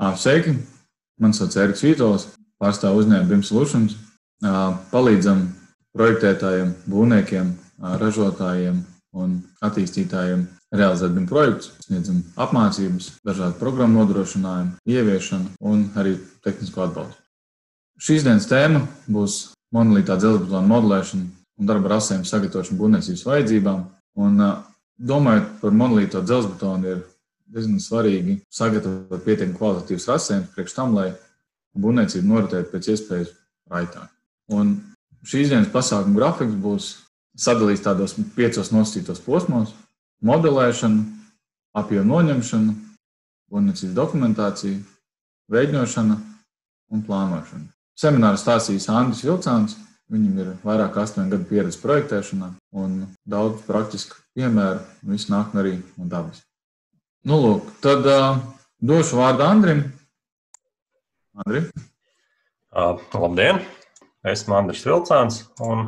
Sveiki, man sauc Eriks Vītols, pārstāvu uzņēmumu BIM Solutions. Palīdzam projektētājiem, būvniekiem, ražotājiem un attīstītājiem realizēt BIM projektus, sniedzam apmācības, dažādu programmu nodrošinājumu, ieviešanu un arī tehnisko atbalstu. Šīs dienas tēma būs monolītā dzelzbetona modelēšana un darba rasēm sagatavošana būvniecības vajadzībām. Un, domājot par monolīto dzelzbetonu, ir diezgan svarīgi sagatavot pietiekami kvalitatīvas rasējumus priekš tam, lai būvniecība noritētu pēc iespējas raitāk. Un šīs dienas pasākuma grafiks būs sadalīts tādos 5 nosacītos posmos: modelēšana, apjomu noņemšana, būvniecības dokumentācija, veidņošana un plānošana. Semināru stāstīs Andris Vilcāns. Viņam ir vairāk kā 8 gadu pieredze projektēšanā un daudz praktisku piemēru. Viss nāk arī no dabas. Lūk, tad došu vārdu Andrim. Andri? Labdien! Esmu Andris Vilcāns un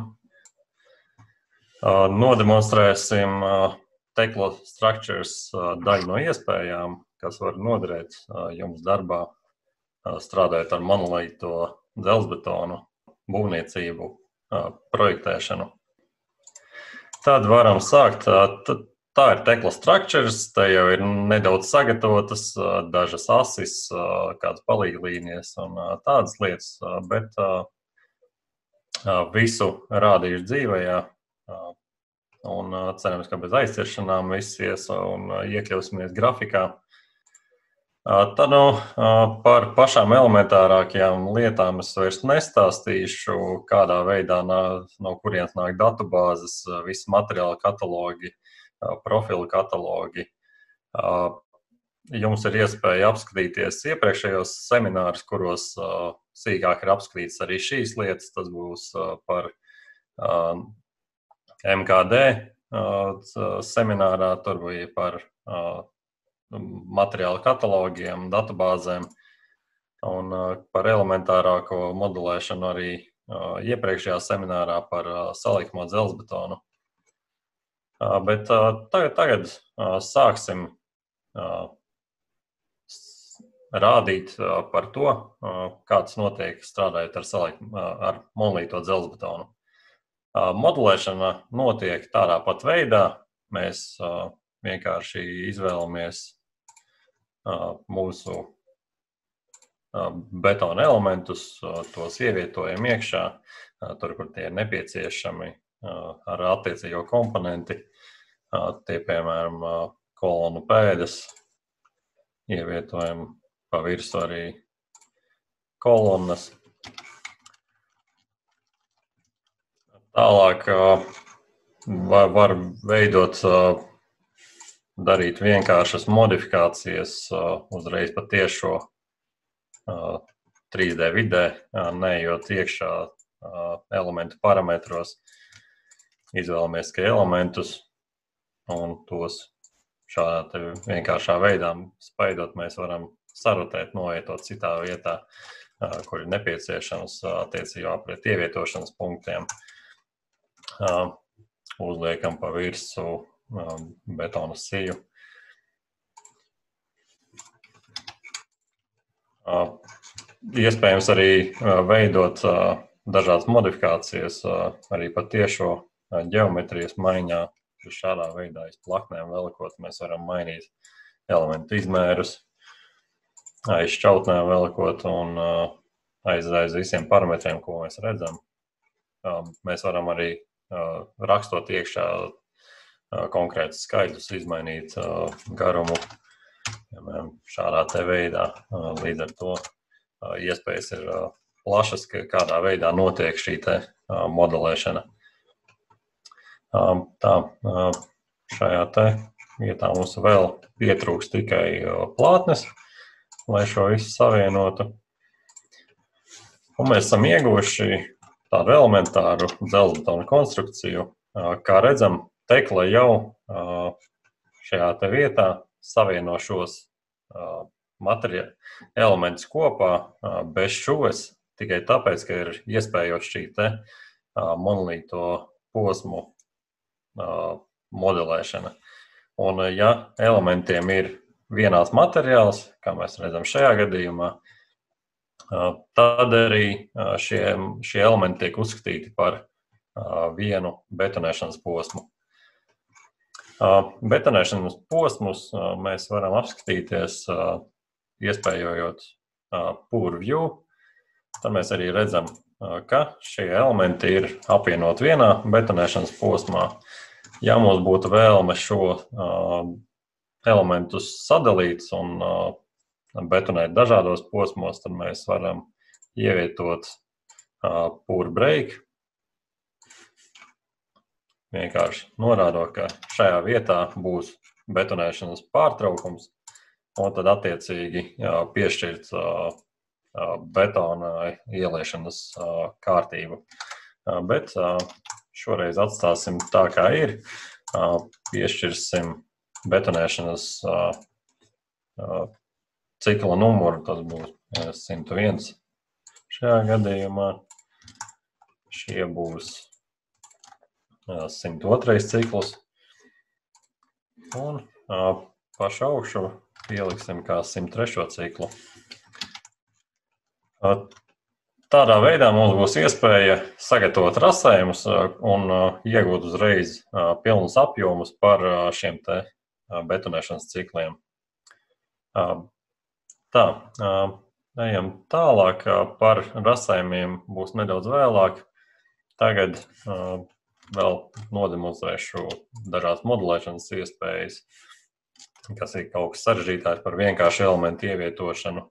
nodemonstrēsim Tekla Structures daļu no iespējām, kas var noderēt jums darbā, strādājot ar monolīto dzelzbetonu būvniecību, projektēšanu. Tad varam sākt. Tā ir Tekla Structures, te jau ir nedaudz sagatavotas dažas asis, kādas palīglīnijas un tādas lietas, bet visu rādījuši dzīvējā un cerams, ka bez aizciršanām viss ies un iekļausimies grafikā. Tad par pašām elementārākajām lietām es vairs nestāstīšu, kādā veidā no kurienes nāk datubāzes, visi materiāla katalogi, profilu katalogi. Jums ir iespēja apskatīties iepriekšējos seminārus, kuros sīkāk ir apskatīts arī šīs lietas. Tas būs par MKD seminārā, tur bija par materiālu katalogiem, datubāzēm un par elementārāko modelēšanu arī iepriekšējā seminārā par salikmo dzelzbetonu. Bet tagad sāksim rādīt par to, kāds notiek strādājot ar monolīto dzelzbetonu. Modelēšana notiek tādā pat veidā. Mēs vienkārši izvēlamies mūsu betona elementus, tos ievietojam iekšā, tur, kur tie ir nepieciešami, ar attiecīgo komponenti. Tie, piemēram, kolonu pēdas, ievietojam pa virsu arī kolonas. Tālāk var veidot, darīt vienkāršas modifikācijas uzreiz pa tiešo 3D vidē, neejot iekšā elementu parametros. Izvēlamies tikai elementus un tos šādā vienkāršā veidā spaidot mēs varam sarotēt, novietot citā vietā, kur ir nepieciešams attiecībā pret ievietošanas punktiem. Uzliekam pa virsu betona siju. Iespējams arī veidot dažādas modifikācijas arī pa tiešo ģeometrijas maiņā. Šādā veidā aiz plaknēm velikot mēs varam mainīt elementu izmērus, aiz šķautnēm velikot un aiz visiem parametriem, ko mēs redzam. Mēs varam arī rakstot iekšā konkrētus skaitļus, izmainīt garumu šādā te veidā. Līdz ar to iespējas ir plašas, kādā veidā notiek šī te modelēšana. Tā, šajā te vietā mums vēl pietrūks tikai plātnes, lai šo visu savienotu. Un mēs esam ieguvuši tādu elementāru dzelzbetona konstrukciju. Kā redzam, Tekla jau šajā te vietā savieno šos elementus kopā bez šos, tikai tāpēc, ka ir iespējot šī te monolīto posmu modelēšana. Un ja elementiem ir vienāds materiāls, kā mēs redzam šajā gadījumā, tad arī šie elementi tiek uzskatīti par vienu betonēšanas posmu. Betonēšanas posmus mēs varam apskatīties, iespējojot Poor View. Tad mēs arī redzam, ka šie elementi ir apvienot vienā betonēšanas posmā. Ja mums būtu vēlme šo elementus sadalīt un betonēt dažādos posmos, tad mēs varam ievietot Poor Break. Vienkārši norādot, ka šajā vietā būs betonēšanas pārtraukums, un tad attiecīgi piešķirt betona ieliešanas kārtību. Bet šoreiz atstāsim tā, kā ir. Piešķirsim betonēšanas cikla numuru, tas būs 101. Šajā gadījumā šie būs 102. cikls. Un pašu augšu ieliksim kā 103. ciklu. Tādā veidā mums būs iespēja sagatavot rasējumus un iegūt uzreiz pilnus apjomus par šiem te betonēšanas cikliem. Tā, ejam tālāk, par rasējumiem būs nedaudz vēlāk. Tagad vēl nodemonstrēšu dažādas modelēšanas iespējas, kas ir kaut kas sarežģītāk par vienkāršu elementu ievietošanu.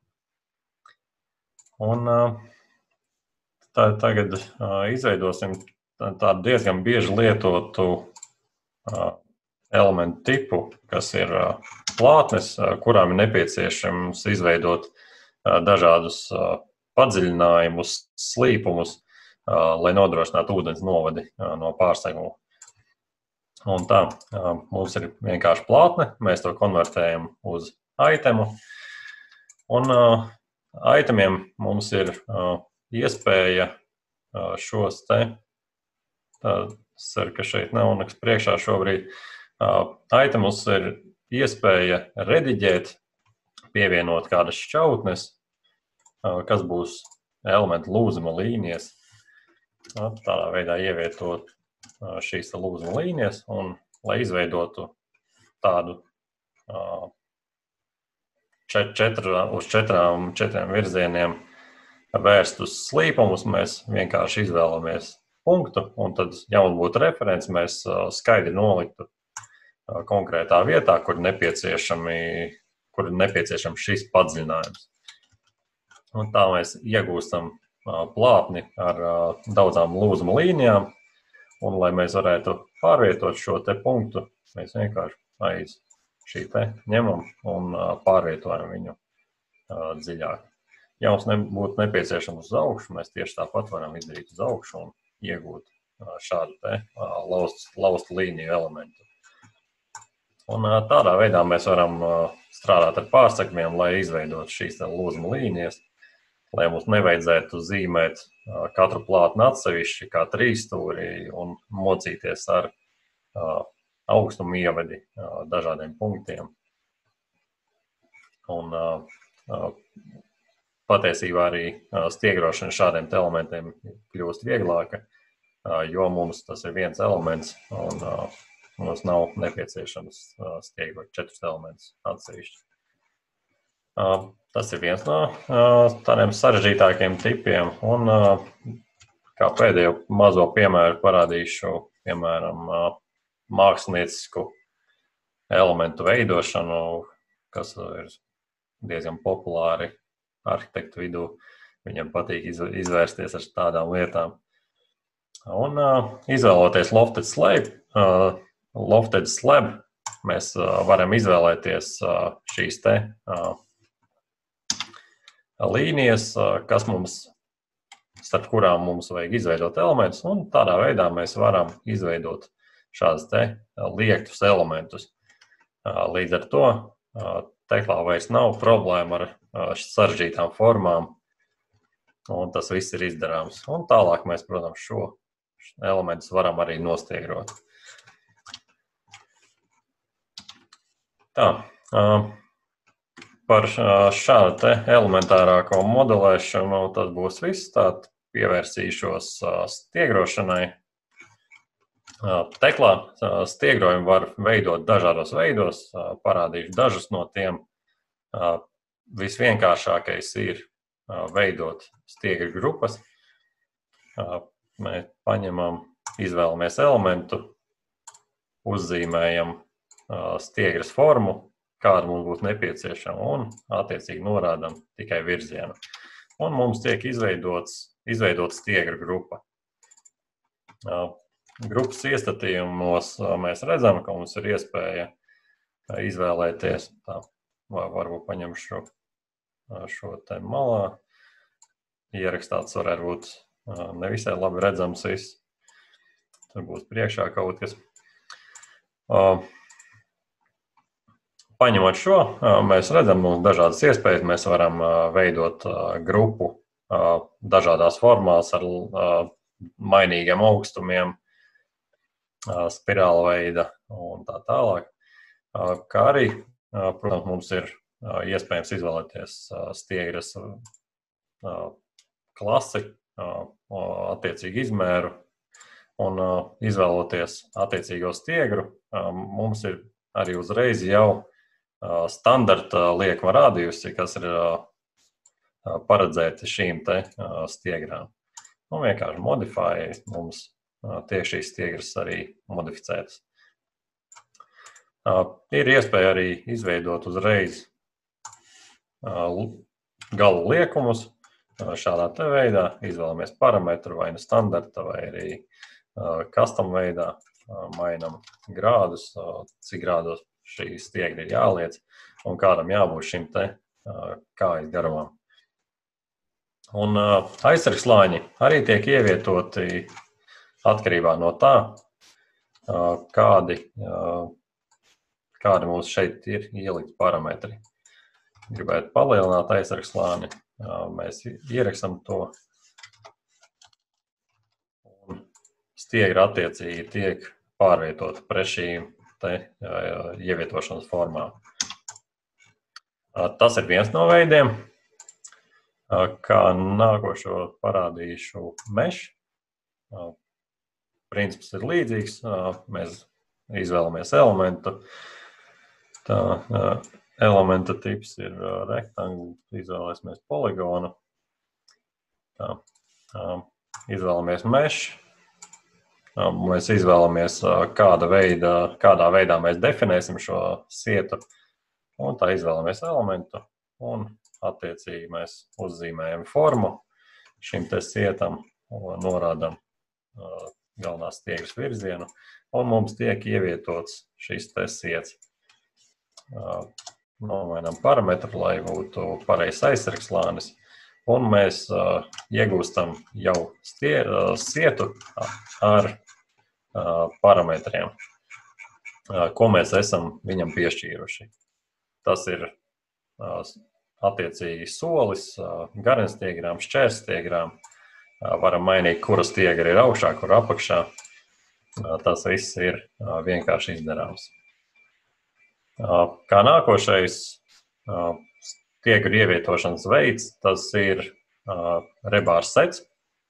Un tagad izveidosim tādu diezgan bieži lietotu elementu tipu, kas ir plātnes, kurām ir nepieciešams izveidot dažādus padziļinājumus, slīpumus, lai nodrošinātu ūdens novadi no pārseguma. Un tā, mums ir vienkārši plātne, mēs to konvertējam uz aitemu. Un aitemiem mums ir iespēja šos te, ceru, ka šeit nav nekas priekšā šobrīd, aitemus ir iespēja rediģēt, pievienot kādas šķautnes, kas būs elementu lūzuma līnijas. Tādā veidā ievietot šīs lūzuma līnijas un, lai izveidotu tādu uz četriem virzieniem vērstus slīpumus, mēs vienkārši izvēlamies punktu, un tad, ja mums būtu referents, mēs skaidri noliktu konkrētā vietā, kur nepieciešams šis padziļinājums. Un tā mēs iegūstam plātni ar daudzām lūzuma līnijām, un, lai mēs varētu pārvietot šo te punktu, mēs vienkārši aiz šī te ņemam un pārvietojam viņu dziļāk. Ja mums būtu nepieciešams uz augšu, mēs tieši tāpat varam izdarīt uz augšu un iegūt šādu te laustu līniju elementu. Un tādā veidā mēs varam strādāt ar pārsegumiem, lai izveidot šīs te lūzuma līnijas, lai mums nevajadzētu zīmēt katru plātni atsevišķi, kā trīsstūrī, un mocīties ar augstumu ievadi dažādiem punktiem. Un patiesībā arī stiegrošana šādiem elementiem kļūst vieglāka, jo mums tas ir viens elements, un mums nav nepieciešams stiegrot 4 elementus atsevišķi. Tas ir viens no tādiem sarežģītākiem tipiem, un kā pēdējo mazo piemēru parādīšu, piemēram, māksliniecisku elementu veidošanu, kas ir diezgan populāri arhitektu vidū. Viņam patīk izvērsties ar tādām lietām. Un izvēloties lofted slab, mēs varam izvēlēties šīs te līnijas, kas mums, starp kurām mums vajag izveidot elementus, un tādā veidā mēs varam izveidot šādus te liektus elementus. Līdz ar to teklā vairs nav problēma ar sarežģītām formām, un tas viss ir izdarāms. Un tālāk mēs, protams, šo elementus varam arī nostiegrot. Tā, par šādu te elementārāko modelēšanu tas būs viss. Tātad pievērsīšos stiegrošanai. Teklā stiegrojumu var veidot dažādos veidos. Parādīšu dažus no tiem. Visvienkāršākais ir veidot stiegru grupas. Mēs paņemam, izvēlamies elementu, uzzīmējam stiegras formu, kāda mums būtu nepieciešama, un attiecīgi norādam tikai virzienu. Un mums tiek izveidot stiegru grupa. Grupas iestatījumos mēs redzam, ka mums ir iespēja izvēlēties, varbūt paņemšu šo te malā, ierakstāts varētu būt nevisai labi redzams viss. Tur būs priekšā kaut kas. Paņemot šo, mēs redzam dažādas iespējas. Mēs varam veidot grupu dažādās formās ar mainīgiem augstumiem, spirāla veida un tā tālāk. Kā arī, protams, mums ir iespējams izvēlēties stiegras klasi, attiecīgi izmēru un izvēloties attiecīgo stiegru. Mums ir arī uzreiz jau standarta liekuma radiusi, kas ir paredzēti šīm te stiegrām. Un vienkārši modifājot, mums tiek šīs stiegras arī modificētas. Ir iespēja arī izveidot uzreiz galu liekumus šādā te veidā. Izvēlamies parametru vai nu standarta vai arī custom veidā. Mainam grādus, cik grādos šī stiegra ir jāliec un kādam jābūt šim te kājas garumam. Un aizsargslāņi arī tiek ievietoti atkarībā no tā, kādi mums šeit ir ielikt parametri. Gribētu palielināt aizsargslāni, mēs ierakstam to. Un stiegra attiecīgi tiek pārvietota pret šīm te ievietošanas formām. Tas ir viens no veidiem. Kā nākošo parādīšu mesh. Princips ir līdzīgs. Mēs izvēlamies elementu. Elementa tips ir rektangls. Izvēlēsimies poligonu. Izvēlamies mesh. Mēs izvēlamies, kādā veidā mēs definēsim šo sietu, un tā izvēlamies elementu, un attiecīgi mēs uzzīmējam formu šim te sietam, un norādam galvenās stiegras virzienu, un mums tiek ievietots šis te siets. Nomainām parametru, lai būtu pareizs aizsargslānis, un mēs iegūstam jau sietu ar parametriem, ko mēs esam viņam piešķīruši. Tas ir attiecīgi solis, garenstiegrām, šķērstiegrām. Varam mainīt, kura stiegra ir augšā, kura apakšā. Tas viss ir vienkārši izdarāms. Kā nākošais stiegru ievietošanas veids, tas ir rebārs sets,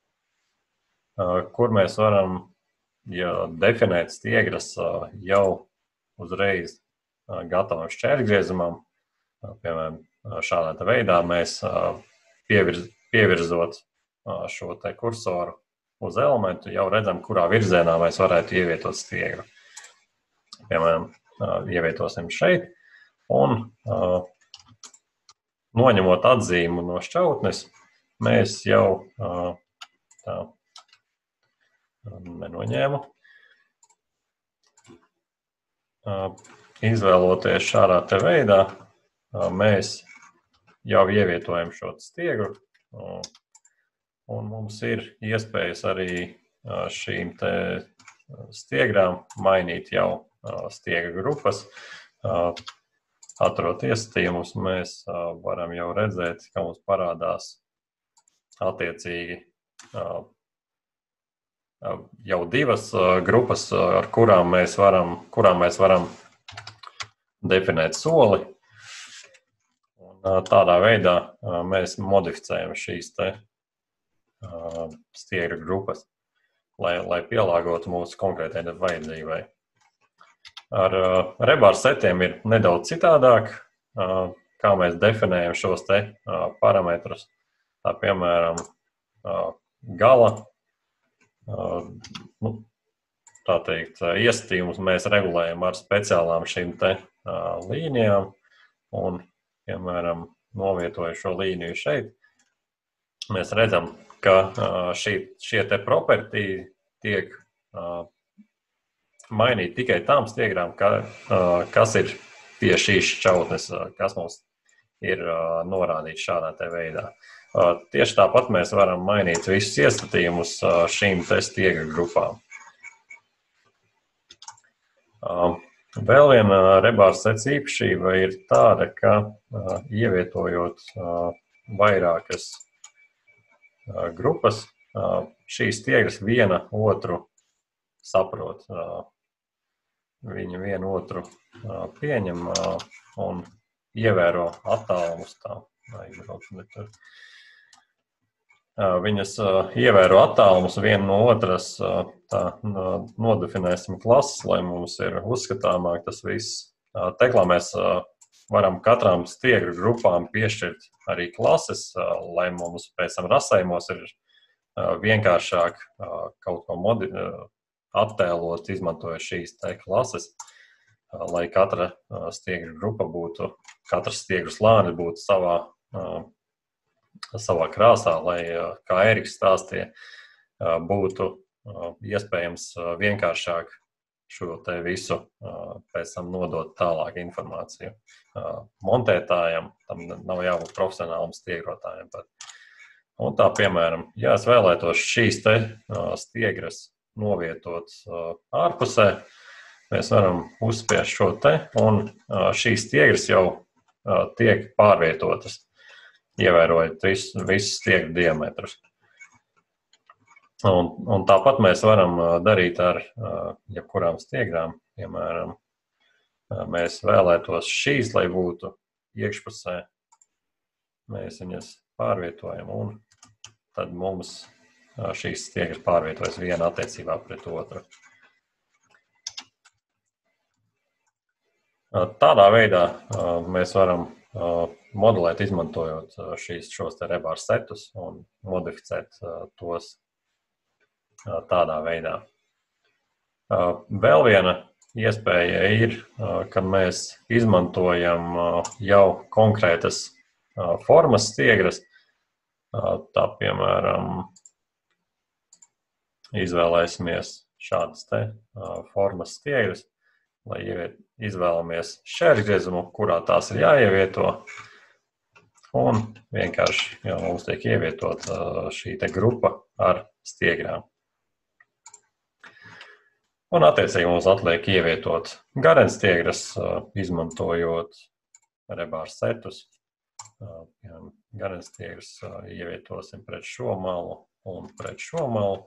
kur mēs varam definēt stiegras jau uzreiz gatavam šķērgriezumam. Piemēram, šādā veidā mēs pievirzot šo te kursoru uz elementu, jau redzam, kurā virzienā mēs varētu ievietot stiegru. Piemēram, ievietosim šeit un noņemot atzīmu no šķautnes, mēs jau tā nenoņēmu. Izvēloties šādā te veidā, mēs jau ievietojam šo stiegru, un mums ir iespējas arī šīm te stiegrām mainīt jau stiegru grupas. Atrot iesatījumus, mēs varam jau redzēt, ka mums parādās attiecīgi jau divas grupas, ar kurām mēs varam definēt soli. Un Tādā veidā mēs modificējam šīs stiegru grupas, lai pielāgotu mūsu konkrētai vajadzībai. Ar rebāru setiem ir nedaudz citādāk, kā mēs definējam šos parametrus. Tā piemēram, gala tā teikt, iesatījumus mēs regulējam ar speciālām šīm līnijām un, piemēram, novietojot šo līniju šeit, mēs redzam, ka šie propertī tiek mainīti tikai tām stiegrām, kas ir pie šīs šķautnes, kas mums ir norādīts šādā veidā. Tieši tāpat mēs varam mainīt visus ieskatījumus šīm stiegru grupām. Vēl viena rebāra sets īpašība ir tāda, ka ievietojot vairākas grupas, šīs stiegras viena otru saprot. Viņi vienu otru pieņem un ievēro attālumus. Viņas ievēro attālumus viena no otras, nodefinēsim klases, lai mums ir uzskatāmāk tas viss. Teklā mēs varam katrām stiegru grupām piešķirt arī klases, lai mums pēc tam rasējumos ir vienkāršāk kaut ko attēlot, izmantojot šīs klases, lai katra stiegru grupa būtu, katrs stiegru slānis būtu savā krāsā, lai, kā Eriks stāstīja, būtu iespējams vienkāršāk šo visu pēc tam nodot tālāk informāciju montētājam, tam nav jābūt profesionālam stiegrotājam. Un tā, piemēram, ja es vēlētos šīs stiegras novietot ārpusē, mēs varam uzspiest šo un šīs stiegras jau tiek pārvietotas, ievērojot visus stiegru diametrus. Un tāpat mēs varam darīt ar jebkurām stiegrām. Piemēram, mēs vēlētos šīs, lai būtu iekšpusē. Mēs viņas pārvietojam un tad mums šīs stiegras pārvietojas viena attiecībā pret otru. Tādā veidā mēs varam modelēt, izmantojot šos rebāru setus un modificēt tos tādā veidā. Vēl viena iespēja ir, kad mēs izmantojam jau konkrētas formas stiegras. Tā, piemēram, izvēlēsimies šādas formas stiegras, lai izvēlamies šķērgriezumu, kurā tās ir jāievieto, un vienkārši mums tiek ievietot šī grupa ar stiegrām. Un attiecīgi mums atliek ievietot garenstiegras, izmantojot rebāru setus. Garenstiegras ievietosim pret šo malu un pret šo malu.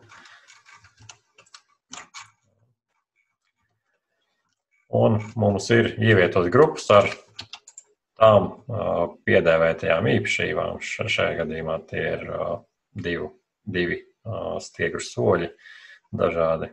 Un mums ir ievietot grupas ar tām piedēvētajām īpašībām. Šajā gadījumā tie ir divi stiegru soļi dažādi.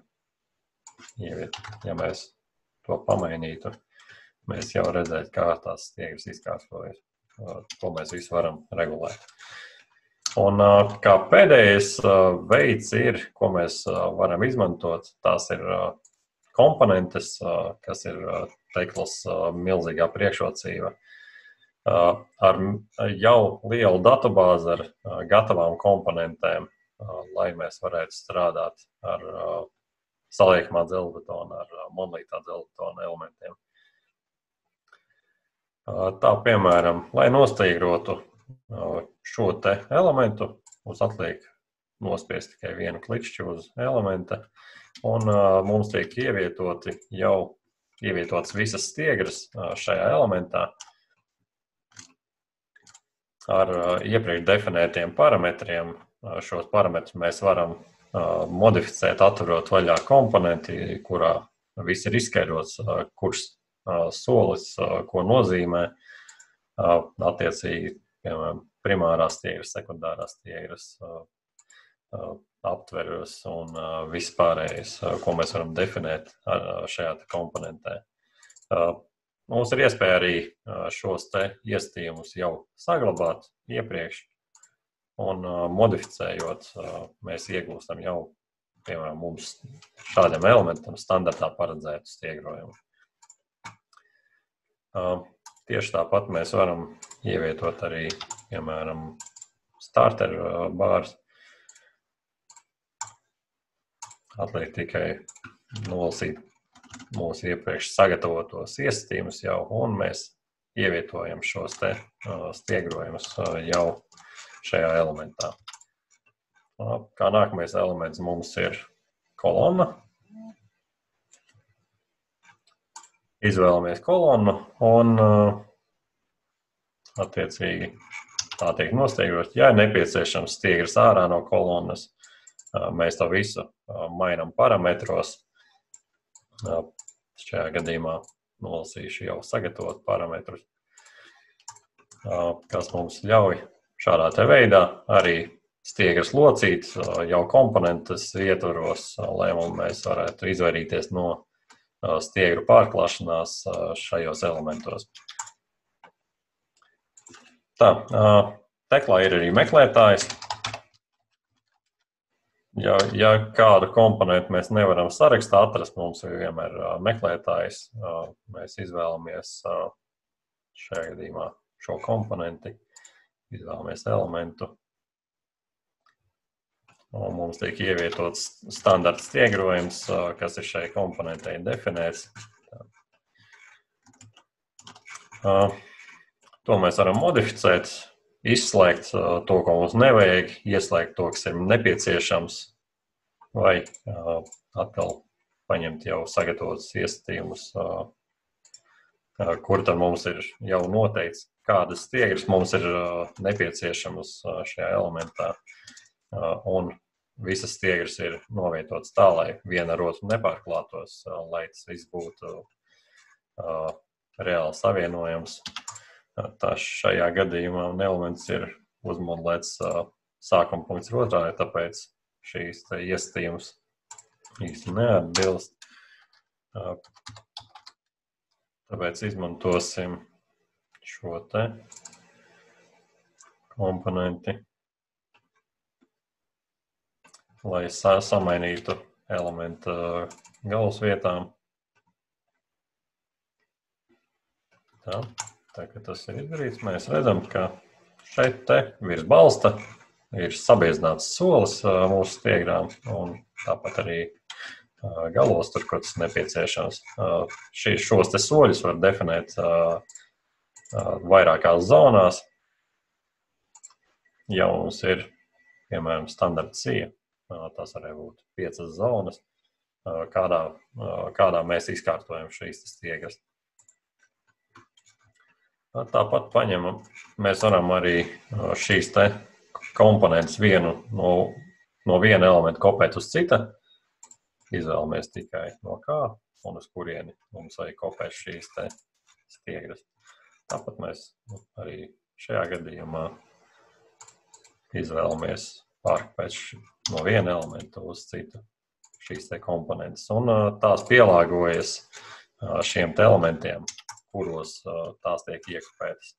Ja mēs to pamainītu, mēs jau redzētu, kā tās stiegras izkārtojas. To mēs visu varam regulēt. Un kā pēdējais veids ir, ko mēs varam izmantot, tās ir komponentes, kas ir teklas milzīgā priekšrocība. Ar jau lielu datubāzi ar gatavām komponentēm, lai mēs varētu strādāt ar saliekamā dzelzbetona, ar monolītā dzelzbetona elementiem. Tā, piemēram, lai nostiegrotu šo elementu, mums atliek nospiest tikai vienu klikšķi uz elementa, un mums tiek ievietotas visas stiegras šajā elementā ar iepriekš definētiem parametriem. Šos parametrus mēs varam modificēt, atverot vaļā komponenti, kurā viss ir izskaidrots, kurš solis, ko nozīmē. attiecīgi, piemēram, primārās stiegras, sekundārās stiegras, aptveros un viss pārējais, ko mēs varam definēt šajā komponentē. Mums ir iespēja arī šos te iestījumus jau saglabāt iepriekš un modificējot, mēs iegūstam jau, piemēram, mums šādiem elementam standartā paredzētu stiegrojumu. Tieši tāpat mēs varam ievietot arī, piemēram, starter bārs. Atliek tikai nolasīt mūsu iepriekš sagatavotos iestījumus jau, un mēs ievietojam šos te stiegrojumus jau šajā elementā. Kā nākamais elements mums ir kolonna. Izvēlamies kolonnu un attiecīgi tā tiek nostiegrot. Ja ir nepieciešams stiegras ārā no kolonnas, mēs to visu mainām parametros. Šajā gadījumā nolasīšu jau sagatavot parametrus, kas mums ļauj šādā te veidā arī stiegras locīt jau komponentes ietvaros, lai mēs varētu izvairīties no stiegru pārklāšanās šajos elementos. Tā, teklā ir arī meklētājs. Ja kādu komponentu mēs nevaram sarakstā atrast, mums ir vienmēr meklētājs. Mēs izvēlamies šajā gadījumā šo komponenti, izvēlamies elementu. Un mums tiek ievietots standarta stiegrojums, kas ir šai komponentei definēts. To mēs varam modificēt, izslēgt to, ko mums nevajag, ieslēgt to, kas ir nepieciešams, vai atkal paņemt jau sagatavotus iestījumus, kur tad mums ir jau noteikts, kādas stiegras mums ir nepieciešamas šajā elementā. Un visas stiegras ir novietotas tā, lai viena ar otru nepārklātos, lai tas viss būtu reāli savienojams. Tā šajā gadījumā elements ir uzmodelēts sākuma punkts otrā, tāpēc šīs iestījums īsti neatbilst. Tāpēc izmantosim šo te komponenti, lai samainītu elementu galvas vietām. Tā kā tas ir izdarīts, mēs redzam, ka šeit te virs balsta ir sabiezināts solis mūsu stiegrām, un tāpat arī galos tur, kur tas nepieciešams. Šos te soļus var definēt vairākās zonās. Ja mums ir, piemēram, standarta sija, tas arī būtu 5 zonas, kādā mēs izkārtojam šīs stiegras. Tāpat paņemam, mēs varam arī šīs te komponentes vienu no viena elementa kopēt uz cita. Izvēlamies tikai no kā un uz kurieni mums vajag kopēt šīs te stiegras. Tāpat mēs arī šajā gadījumā izvēlamies pārkopēt no viena elementa uz citu šīs te komponentes. Un tās pielāgojas šiem te elementiem, kuros tās tiek iekopētas.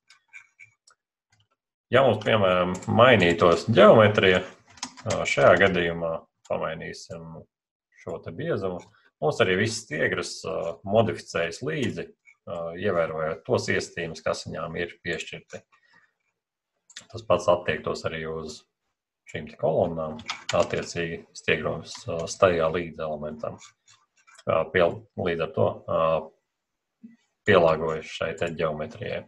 Ja mums, piemēram, mainītos ģeometrija, šajā gadījumā pamainīsim šo te biezumu. Mums arī visas stiegras modificējas līdzi, ievērojot tos iestījumus, kas viņām ir piešķirti. Tas pats attiektos arī uz šīm te kolonnām, attiecīgi stiegrojums staigā līdz elementam. Līdz ar to pielāgojas šai te ģeometrijai.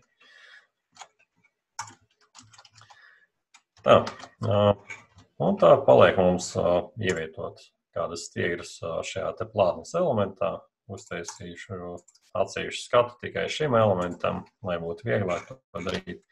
Un tā paliek mums ievietot kādas stiegras šajā te plātnes elementā. Uztaisīšu atsevišķu skatu tikai šim elementam, lai būtu vieglāk to darīt.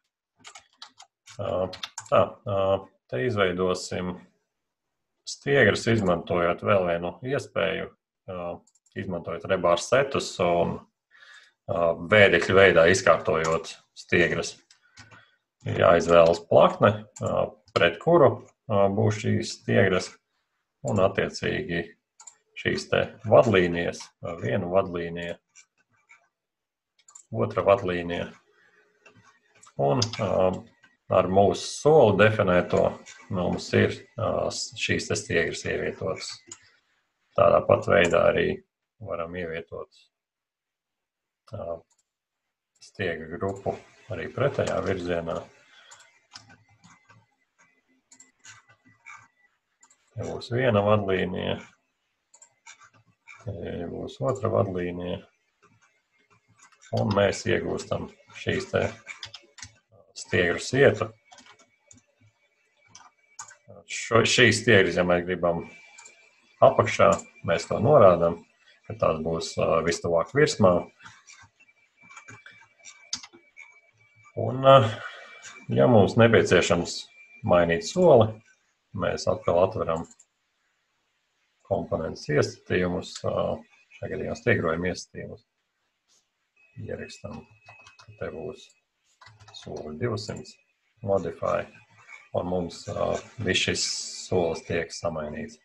Te izveidosim stiegras, izmantojot vēl vienu iespēju, izmantojot rebāru setus un vēdekļu veidā izkārtojot stiegras. Jāizvēlas plakne, pret kuru būs šīs stiegras, un attiecīgi šīs te vadlīnijas, viena vadlīnija, otra vadlīnija, un ar mūsu soli definēto mums ir šīs te stiegras ievietotas. Tādā pat veidā arī varam ievietot stiega grupu arī pretējā virzienā. Ja būs viena vadlīnija, ja būs otra vadlīnija, un mēs iegūstam šīs te stiegru sietu. Šīs stiegras, ja mēs gribam apakšā, mēs to norādām, ka tās būs vistuvāk virsmā. Un, ja mums nepieciešams mainīt soli, mēs atkal atveram komponentus iestatījumus, šajā gadījumā stiegrojuma iestatījumus. Ierakstam, ka te būs soli 200, modify, un mums viss šis solis tiek samainīts.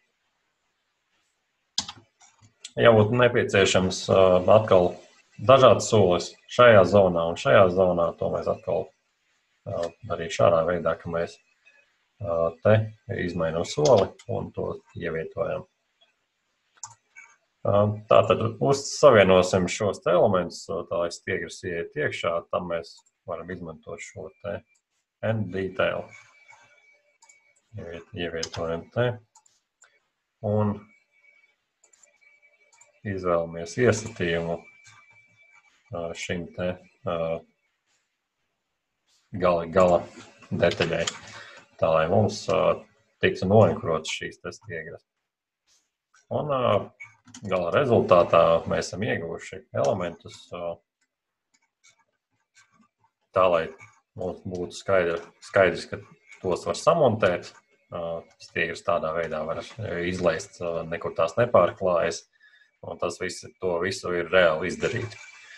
Ja būtu nepieciešams atkal dažādas solis šajā zonā un šajā zonā, to mēs atkal arī šādā veidā, ka mēs te izmainām soli un to ievietojam. Tātad savienosim šos te elementus, tā lai stiegras ieiet iekšā, tam mēs varam izmantot šo te end detail. Ievietojam te un izvēlamies iestatījumu šim te gala detaļai, tā lai mums tiktu noenkurotas šīs te stiegras. Un gala rezultātā mēs esam ieguvuši elementus tā, lai mums būtu skaidrs, ka tos var samontēt. Stiegras tādā veidā var izlaist, nekur tās nepārklājas, un to visu ir reāli izdarīt.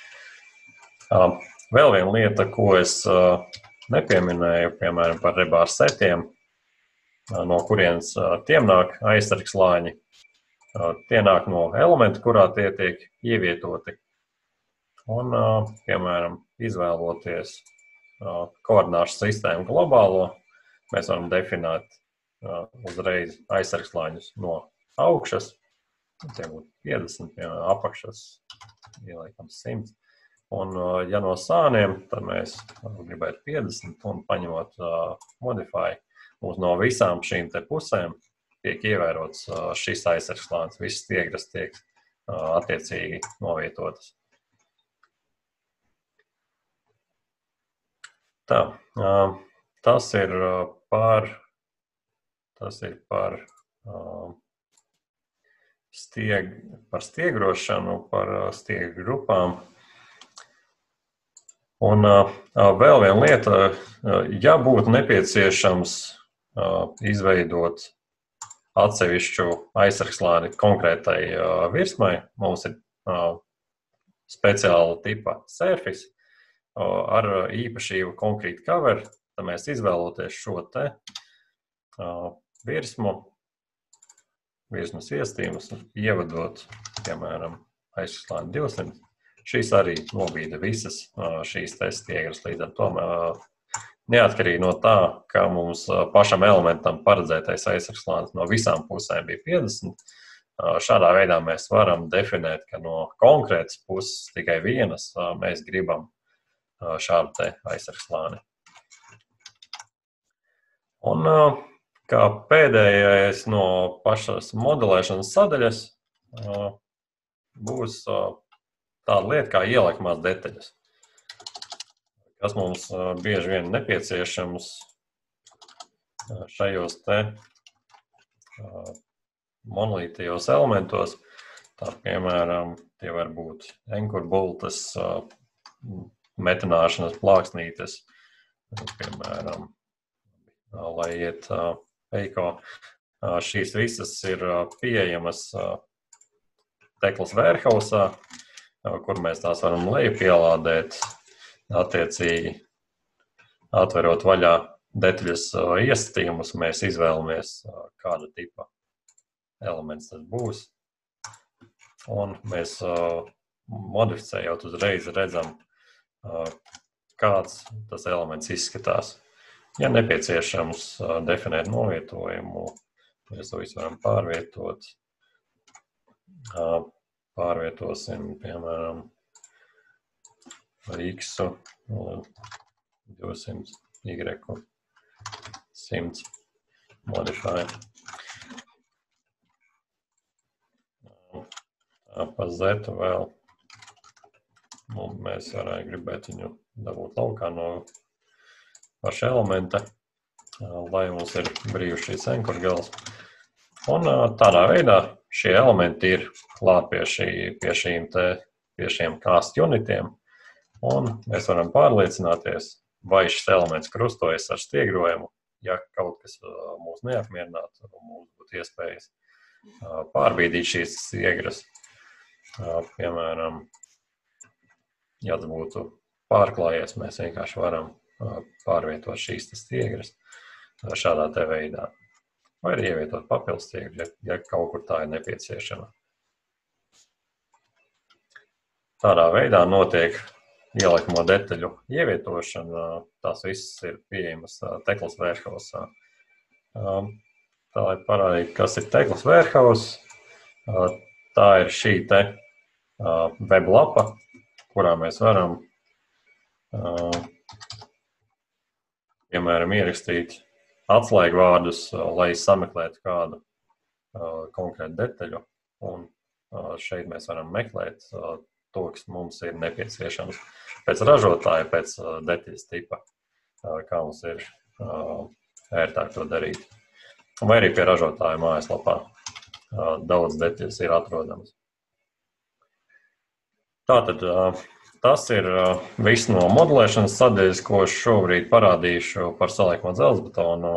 Vēl viena lieta, ko es nepieminēju, piemēram, par rebāru setiem, no kurienes tiem nāk aizsargslāņi. Tie nāk no elementa, kurā tie tiek ievietoti. Un, piemēram, izvēloties koordināšu sistēmu globālo, mēs varam definēt uzreiz aizsargslāņus no augšas. Tie būtu 50, piemēram, apakšas ieliekam 100. Un, ja no sāniem, tad mēs gribētu 50 un paņemot modify, mums no visām šīm te pusēm tiek ievērots šis aizsargslānis, visas stiegras tiek attiecīgi novietotas. Tā, tas ir par stiegrošanu, par stiegu grupām. Un vēl viena lieta, ja būtu nepieciešams izveidot atsevišķu aizsargslāni konkrētai virsmai, mums ir speciāla tipa surface ar īpašību concrete cover, tad mēs izvēloties šo te virsmas iestījumus, ievadot, piemēram, aizsargslāni 200. Šīs arī nobīda visas šīs te stiegras, līdz ar to neatkarīgi no tā, ka mums pašam elementam paredzētais aizsargslānis no visām pusēm bija 50. Šādā veidā mēs varam definēt, ka no konkrētas puses tikai vienas mēs gribam šādu te aizsargslāni. Un kā pēdējais no pašas modelēšanas sadaļas būs tāda lieta kā ieliekamās detaļas, kas mums bieži vien nepieciešams šajos te monolītajos elementos. Tā, piemēram, tie var būt enkurbultas, metināšanas plāksnītes, piemēram, lai iet peiko. Šīs visas ir pieejamas Teklas Warehousā. kur mēs tās varam lejupielādēt, attiecīgi atverot vaļā detaļas ieskatījumus, mēs izvēlamies, kāda tipa elements tas būs. Un mēs modificējot uzreiz redzam, kāds tas elements izskatās. Ja nepieciešams definēt novietojumu, mēs to visu varam pārvietot. Pārvietosim, piemēram, X-u 200, Y-u 100, modify. Pa Z vēl mēs varētu gribēt viņu dabūt laukā no paša elementa, lai mums ir brīvs šīs ankorgals. Un tādā veidā šie elementi ir klāt pie šiem cast unitiem, un mēs varam pārliecināties, vai šis elements krustojas ar stiegrojumu, ja kaut kas mūs neapmierinātu, mums būtu iespējas pārbīdīt šīs stiegras. Piemēram, ja tas būtu pārklājies, mēs vienkārši varam pārvietot šīs stiegras šādā te veidā. Vai arī ievietot papildus stiegru, ja kaut kur tā ir nepieciešama. Tādā veidā notiek ieliekamo detaļu ievietošana. Tās visas ir pieejamas Teklas Warehouse. Tā, lai parādītu, kas ir Teklas Warehouse, tā ir šī te weblapa, kurā mēs varam, piemēram, ierakstīt atslēgvārdus, lai sameklētu kādu konkrētu detaļu. Un šeit mēs varam meklēt to, kas mums ir nepieciešams pēc ražotāja, pēc detaļas tipa, kā mums ir ērtāk to darīt. Vai arī pie ražotāja mājaslapā daudz detaļas ir atrodamas. Tātad tas ir viss no modelēšanas sadaļas, ko es šobrīd parādīšu par saliekamo dzelzbetonu,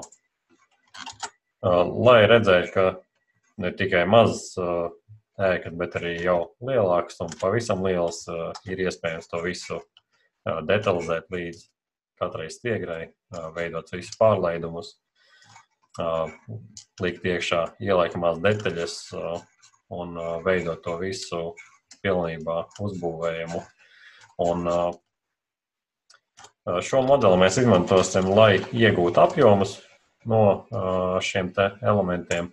lai redzētu, ka ne tikai mazas ēkas, bet arī jau lielākas un pavisam lielas ir iespējams to visu detalizēt līdz katrai stiegrai, veidot visus pārlaidumus, likt iekšā ieliekamās detaļas un veidot to visu pilnībā uzbūvējumu. Un šo modeli mēs izmantosim, lai iegūtu apjomus no šiem te elementiem.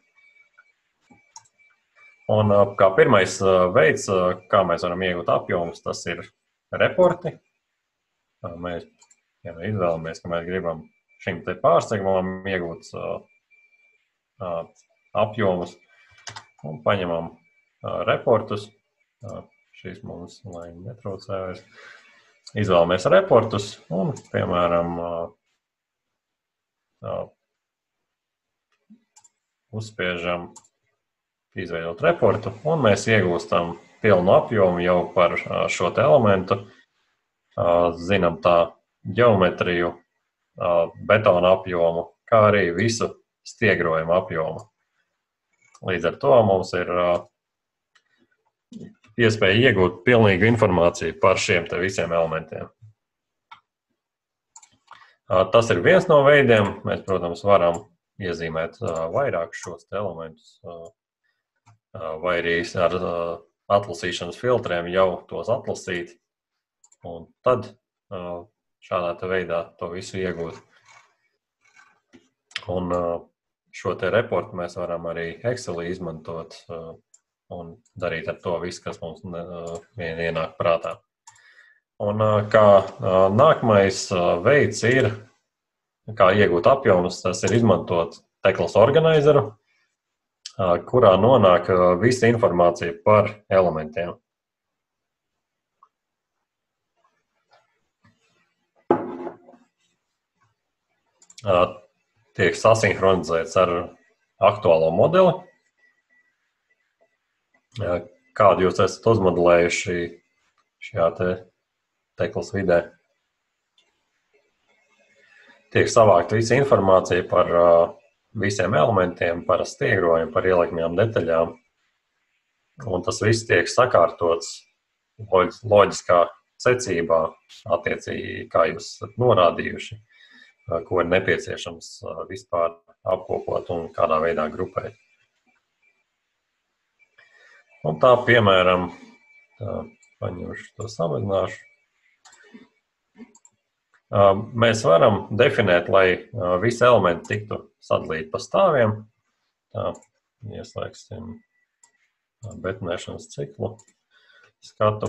Un kā pirmais veids, kā mēs varam iegūt apjomus, tas ir reporti. Mēs izvēlamies, ka mēs gribam šim te pārsegumam iegūt apjomus un paņemam reportus. Šīs mums, lai netraucējas. Izvēlamies reportus un, piemēram, uzspiežam izveidot reportu, un mēs iegūstam pilnu apjomu jau par šo te elementu. Zinām tā ģeometriju, betona apjomu, kā arī visu stiegrojumu apjomu. Līdz ar to mums ir iespēja iegūt pilnīgu informāciju par šiem te visiem elementiem. Tas ir viens no veidiem. Mēs, protams, varam iezīmēt vairāk šos te elementus, vai arī ar atlasīšanas filtriem jau tos atlasīt, un tad šādā te veidā to visu iegūt. Un šo te reportu mēs varam arī Excelī izmantot un darīt ar to visu, kas mums ienāk prātā. Un kā nākamais veids ir, kā iegūt apjomus, tas ir izmantot Teklas organizeru, kurā nonāk visa informācija par elementiem. Tiek sasinhronizēts ar aktuālo modeli. Kādu jūs esat uzmodelējuši šajā te Teklas vidē? Tiek savākta visa informācija par visiem elementiem, par stiegrojumu, par ieliekamajām detaļām. Un tas viss tiek sakārtots loģiskā secībā, attiecīgi, kā jūs esat norādījuši, ko ir nepieciešams vispār apkopot un kādā veidā grupēt. Un tā, piemēram, paņemšu to samazināšu. Mēs varam definēt, lai visi elementi tiktu sadalīti pa stāviem. Tā, ieslēgsim betonēšanas ciklu skatu.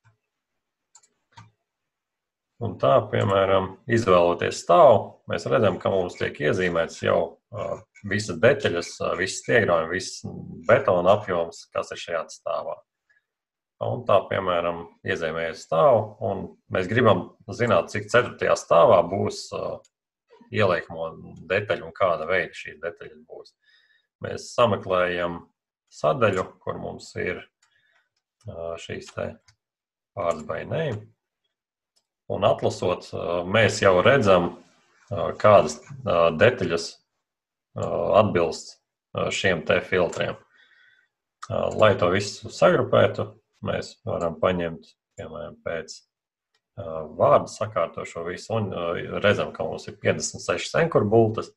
Un tā, piemēram, izvēloties stāvu, mēs redzam, ka mums tiek iezīmēts jau visas detaļas, visas stiegrojumi, visas betona apjoms, kas ir šajā stāvā. Un tā, piemēram, iezīmējot stāvu, un mēs gribam zināt, cik 4. stāvā būs ieliekamo detaļu un kāda veida šīs detaļas būs. Mēs sameklējam sadaļu, kur mums ir šīs te vārds by name. Un atlasot, mēs jau redzam, kādas detaļas atbilst šiem te filtriem. Lai to visu sagrupētu, mēs varam paņemt, piemēram, pēc vārdu sakārto šo visu un redzam, ka mums ir 56 enkurbultas.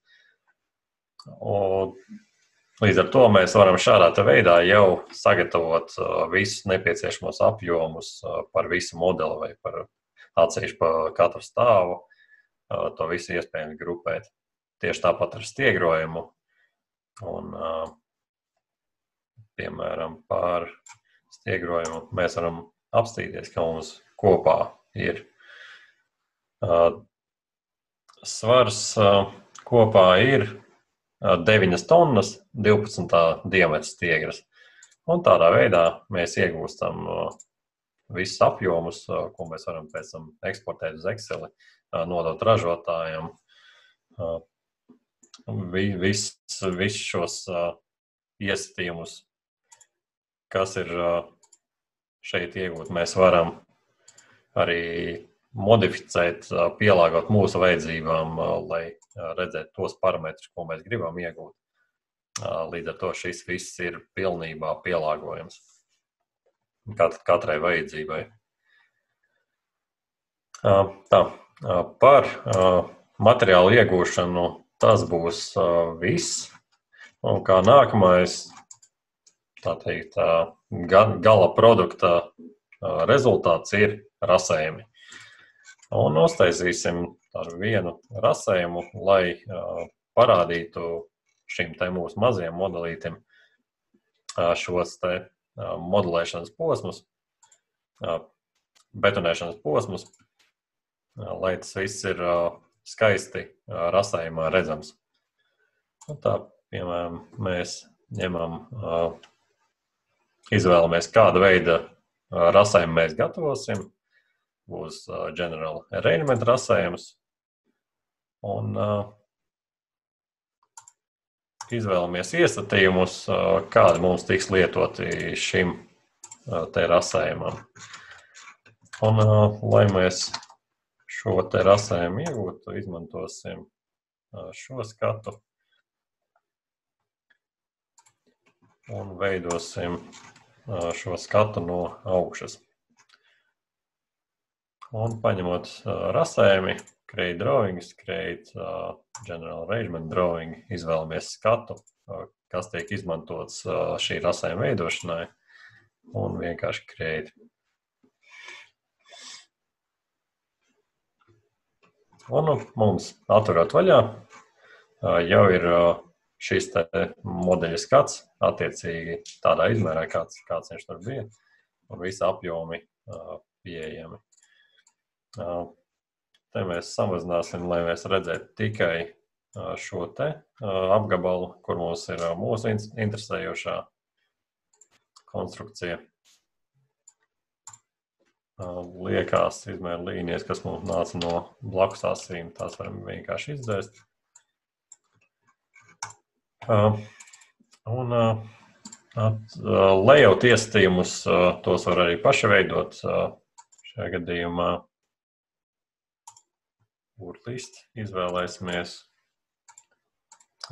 Līdz ar to mēs varam šādā veidā jau sagatavot visus nepieciešamos apjomus par visu modeli vai par atsevišķi pa katru stāvu, to visu iespējams grupēt. Tieši tāpat ar stiegrojumu un, piemēram, par stiegrojumu mēs varam apstīties, ka mums kopā ir svars kopā ir 9 tonnas 12. diametra stiegras. Un tādā veidā mēs iegūstam visus apjomus, ko mēs varam pēc tam eksportēt uz Exceli, nodot ražotājiem. Visus šos iesatījumus, kas ir šeit iegūt, mēs varam arī modificēt, pielāgot mūsu vajadzībām, lai redzētu tos parametrus, ko mēs gribam iegūt. Līdz ar to šis viss ir pilnībā pielāgojams katrai vajadzībai. Tā, par materiālu iegūšanu tas būs viss. Un kā nākamais, tā teikt, gala produkta rezultāts ir rasējumi. Un uztaisīsim ar vienu rasējumu, lai parādītu šim te mūsu mazajam modelītim šos te modelēšanas posmus, betonēšanas posmus, lai tas viss ir skaisti rasējumā redzams. Un tā, piemēram, mēs ņemam, izvēlamies, kāda veida rasējumu mēs gatavosim. Būs general arrangement rasējums. Un izvēlamies iesatījumus, kādi mums tiks lietoti šim te rasējumam. Un, lai mēs šo te rasējumu iegūtu, izmantosim šo skatu un veidosim šo skatu no augšas. Un paņemot rasējumi, create drawings, create general arrangement drawing, izvēlamies skatu, kas tiek izmantots šī rasējuma veidošanai, un vienkārši create. Un mums atverot vaļā, jau ir šis te modeļa skats, attiecīgi tādā izmērā, kāds viņš tur bija, un visi apjomi pieejami. Te mēs samazināsim, lai mēs redzētu tikai šo te apgabalu, kur mums ir mūsu interesējošā konstrukcija. Liekās izmēra līnijas, kas mums nāca no blakus asīm, tās varam vienkārši izdzēst. Un layout iesatījumus, tos var arī paši veidot šajā gadījumā. Urlist izvēlēsimies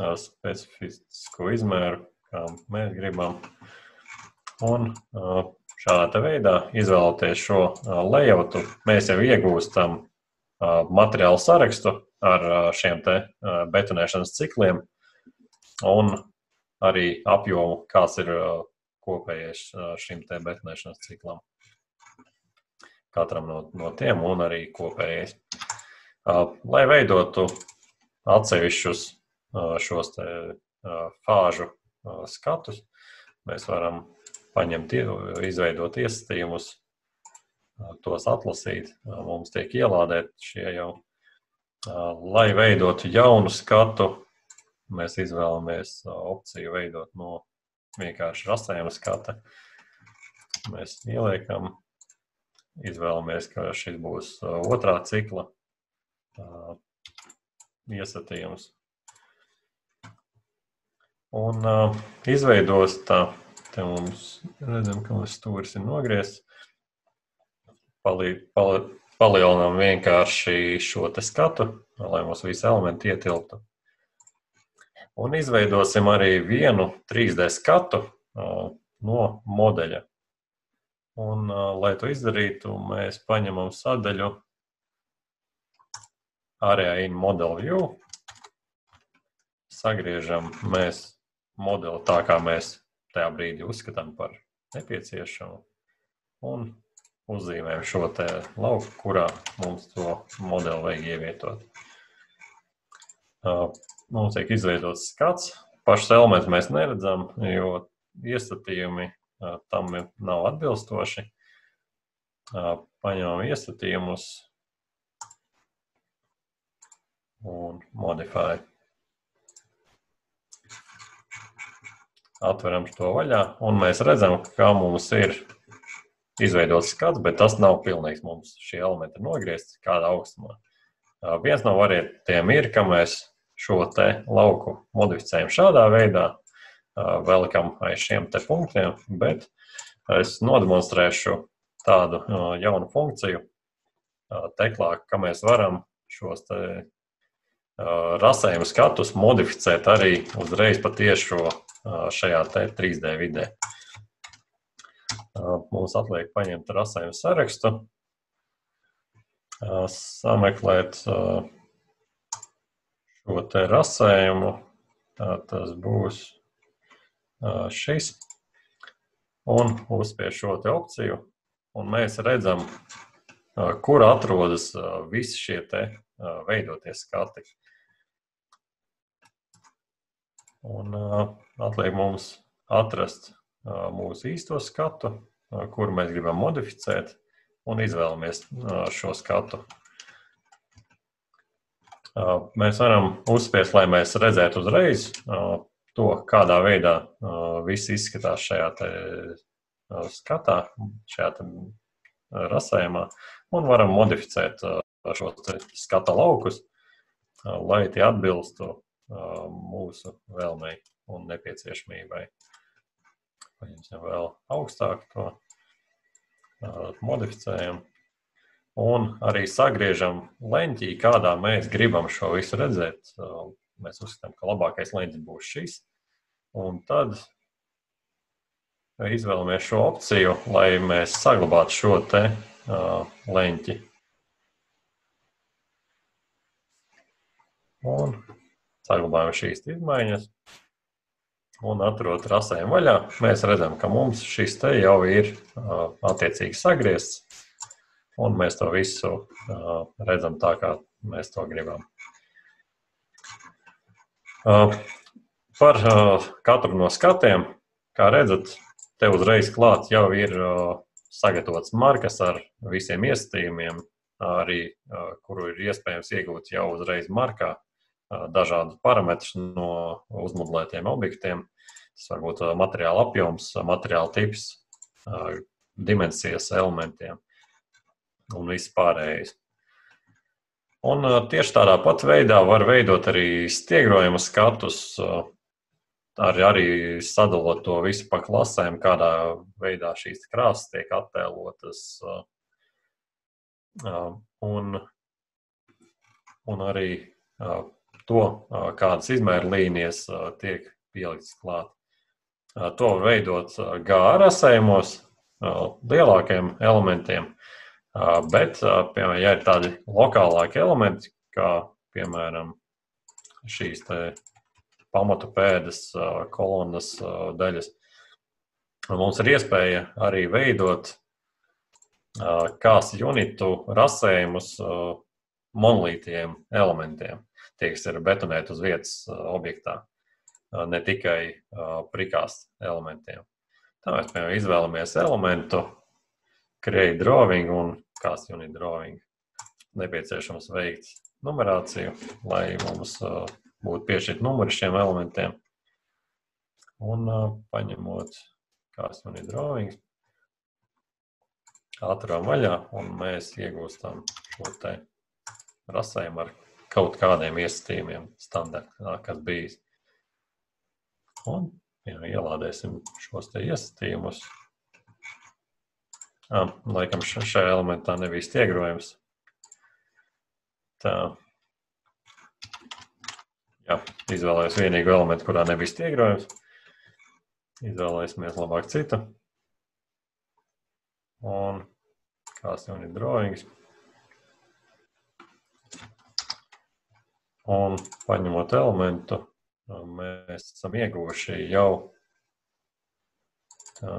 specifisku izmēru, kā mēs gribam. Un šādā te veidā, izvēloties šo layoutu, mēs jau iegūstam materiālu sarakstu ar šiem te betonēšanas cikliem un arī apjomu, kāds ir kopējais šim te betonēšanas ciklam. Katram no tiem un arī kopējais. Lai veidotu atsevišķus šos te fāžu skatus, mēs varam paņemt, izveidot iesatījumus, tos atlasīt. Mums tiek ielādēt šie jau. Lai veidotu jaunu skatu, mēs izvēlamies opciju veidot no vienkārši rasējuma skata. Mēs ieliekam, izvēlamies, ka šis būs otrā cikla iesatījums. Un izveidos tā, te mums redzam, ka mums stūris ir nogriezts. Palielinām vienkārši šo te skatu, lai mums visi elementi ietilptu. Un izveidosim arī vienu 3D skatu no modeļa. Un, lai to izdarītu, mēs paņemam sadaļu Area in Model View, sagriežam mēs modeli tā, kā mēs tajā brīdī uzskatām par nepieciešamu, un uzzīmējam šo te lauku, kurā mums to modeli vajag ievietot. Mums tiek izveidots skats, pašus elementus mēs neredzam, jo iestatījumi tam nav atbilstoši. Paņemam iesatījumus un modify. Atveram to vaļā, un mēs redzam, ka mums ir izveidots skats, bet tas nav pilnīgs. Mums šie elementi ir nogriezti kādā augstumā. Viens no variantiem ir, ka mēs šo te lauku modificējam šādā veidā, velikam aiz šiem te punktiem, bet es nodemonstrēšu tādu jaunu funkciju teklā, ka mēs varam šos te rasējumu skatus modificēt arī uzreiz patiešo šajā te 3D vidē. Mums atliek paņemt rasējumu sarakstu, sameklēt šo te rasējumu, tas būs šis, un uzspiest šo te opciju, un mēs redzam, kur atrodas visi šie te veidotie skati. Un atliek mums atrast mūsu īsto skatu, kuru mēs gribam modificēt, un izvēlamies šo skatu. Mēs varam uzspiest, lai mēs redzētu uzreiz to, kādā veidā viss izskatās šajā te skatā, šajā te rasējumā, un varam modificēt šos te skata laukus, lai tie atbilstu mūsu vēlmei un nepieciešamībai. Paņemsim vēl augstāk to, modificējam un arī sagriežam leņķī, kādā mēs gribam šo visu redzēt. Mēs uzskatām, ka labākais leņķis būs šis, un tad izvēlamies šo opciju, lai mēs saglabātu šo te leņķi. Un saglabājam šīs izmaiņas un atrot rasējumu vaļā. Mēs redzam, ka mums šis te jau ir attiecīgi sagriezts, un mēs to visu redzam tā, kā mēs to gribam. Par katru no skatiem, kā redzat, te uzreiz klāt jau ir sagatavots markas ar visiem iestatījumiem, arī kuru ir iespējams iegūt jau uzreiz markā dažādus parametrus no uzmodelētiem objektiem. Tas var būt materiāla apjoms, materiāla tips, dimensijas elementiem un viss pārējais. Un tieši tādā pat veidā var veidot arī stiegrojuma skatus, arī sadalot to visu pa klasēm, kādā veidā šīs krāsas tiek attēlotas, un arī to, kādas izmēra līnijas tiek pieliktas klāt. To var veidot GA rasējumos, lielākiem elementiem, bet, piemēram, ja ir tādi lokālāki elementi, kā, piemēram, šīs te pamatu pēdas, kolonnas daļas, mums ir iespēja arī veidot CAS unitu rasējumus monolītiem elementiem, tie, kas ir betonēti uz vietas objektā, ne tikai precast elementiem. Tā mēs, piemēram, izvēlamies elementu, create drawing un CAS unit drawing. Nepieciešams veikt numerāciju, lai mums būtu piešķirt numuri šiem elementiem. Un paņemot CAS unit drawing, atveram vaļā, un mēs iegūstam šo te rasējumu ar kaut kādiem iestatījumiem standartā, kas bijis. Un ielādēsim šos te iesatījumus. Laikam šajā elementā nebija stiegrojums. Tā. Jā, izvēlējos vienīgu elementu, kurā nebija stiegrojums. Izvēlēsimies labāk citu. Un CAS unit drawings. Un paņemot elementu, mēs esam ieguvuši jau tā.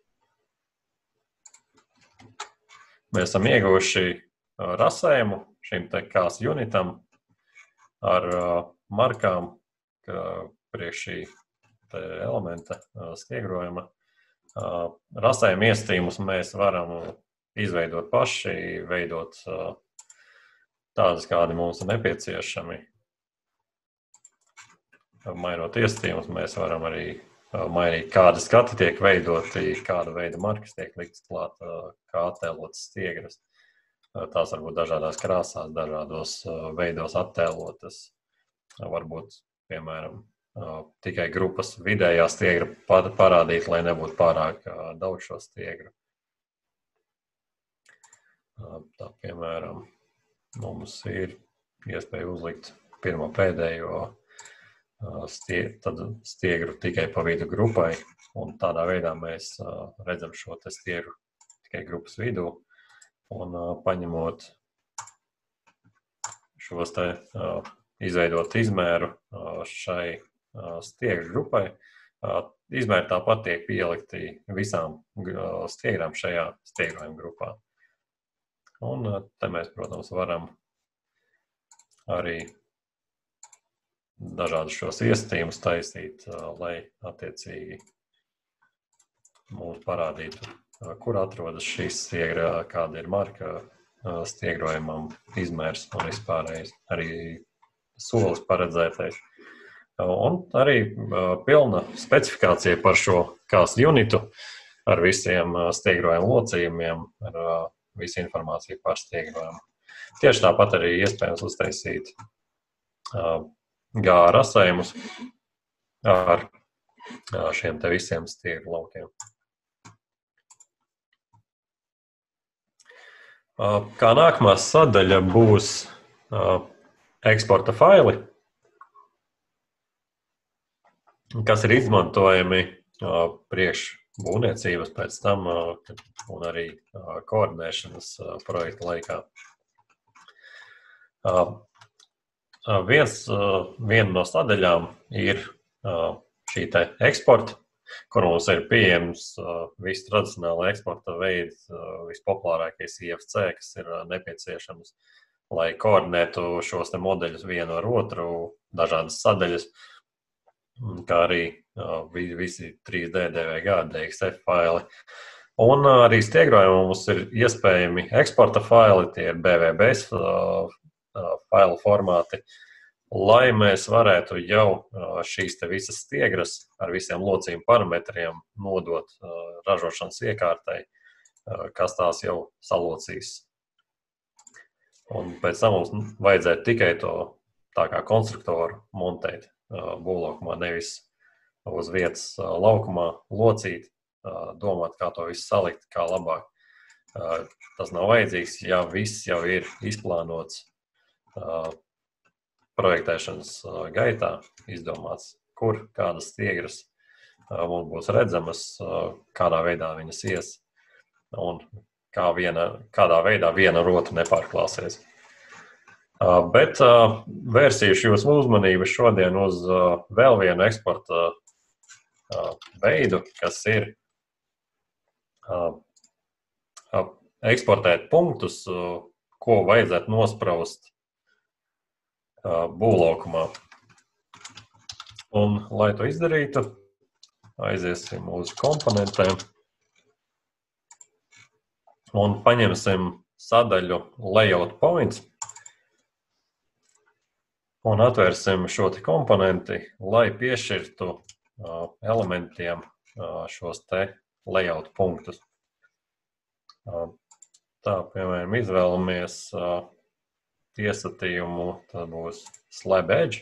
Mēs esam ieguvuši rasējumu šim te CAS unitam ar markām, ka priekš šī te elementa stiegrojuma. Rasējuma iesatījumus mēs varam izveidot paši, veidot tādas, kādi mums ir nepieciešami. Mainot iesatījumus, mēs varam arī mainīt, kādi skati tiek veidoti, kāda veida markas tiek liktas klāt, kā attēlotas stiegras. Tās var būt dažādās krāsās, dažādos veidos attēlotas. Varbūt, piemēram, tikai grupas vidējā stiegra parādīt, lai nebūtu pārāk daudz šo stiegru. Tā, piemēram, mums ir iespēja uzlikt pirmo pēdējo stiegru tikai pa vidu grupai, un tādā veidā mēs redzam šo te stiegru tikai grupas vidū, un paņemot šos te izveidot izmēru šai stiegru grupai, izmēri tāpat tiek pielikti visām stiegrām šajā stiegrojuma grupā. Un te mēs, protams, varam arī dažādus šos iesatījumus taisīt, lai attiecīgi mums parādītu, kur atrodas šīs stiegra, kāda ir marka stiegrojumam, izmērs un vispārējais, arī solis paredzētais. Un arī pilna specifikācija par šo CAS unitu ar visiem stiegrojumu locījumiem, ar visu informāciju par stiegrojumu. Tieši tāpat arī iespējams uztaisīt rasējumus ar šiem te visiem stiegru laukiem. Kā nākamā sadaļa būs eksporta faili, kas ir izmantojami priekš būvniecības pēc tam un arī koordinēšanas projekta laikā. Viena no sadaļām ir šī te eksporta, kur mums ir pieejams viss tradicionāli eksporta veids, vispopulārākais IFC, kas ir nepieciešams, lai koordinētu šos te modeļus vienu ar otru, dažādas sadaļas, kā arī visi 3D, DVG, DXF faili. Un arī stiegrojumā mums ir iespējami eksporta faili, tie ir BVBS failu formāti, lai mēs varētu jau šīs te visas stiegras ar visiem locījuma parametriem nodot ražošanas iekārtai, kas tās jau salocīs. Un pēc tam mums vajadzētu tikai to tā kā konstruktoru montēt būvlaukumā, nevis uz vietas laukumā locīt, domāt, kā to visu salikt, kā labāk. Tas nav vajadzīgs, ja viss jau ir izplānots projektēšanas gaitā, izdomāts, kur kādas stiegras mums būs redzamas, kādā veidā viņas ies. un kādā veidā viena ar otru nepārklāsies. Bet vērsīšu jūsu uzmanību šodien uz vēl vienu eksporta veidu, kas ir eksportēt punktus, ko vajadzētu nospraust būvlaukumā. Un, lai to izdarītu, aiziesim uz komponentiem un paņemsim sadaļu Layout Points un atvērsim šo te komponenti, lai piešķirtu elementiem šos te layout punktus. Tā, piemēram, izvēlamies tiesatījumu, tad būs Slab Edge,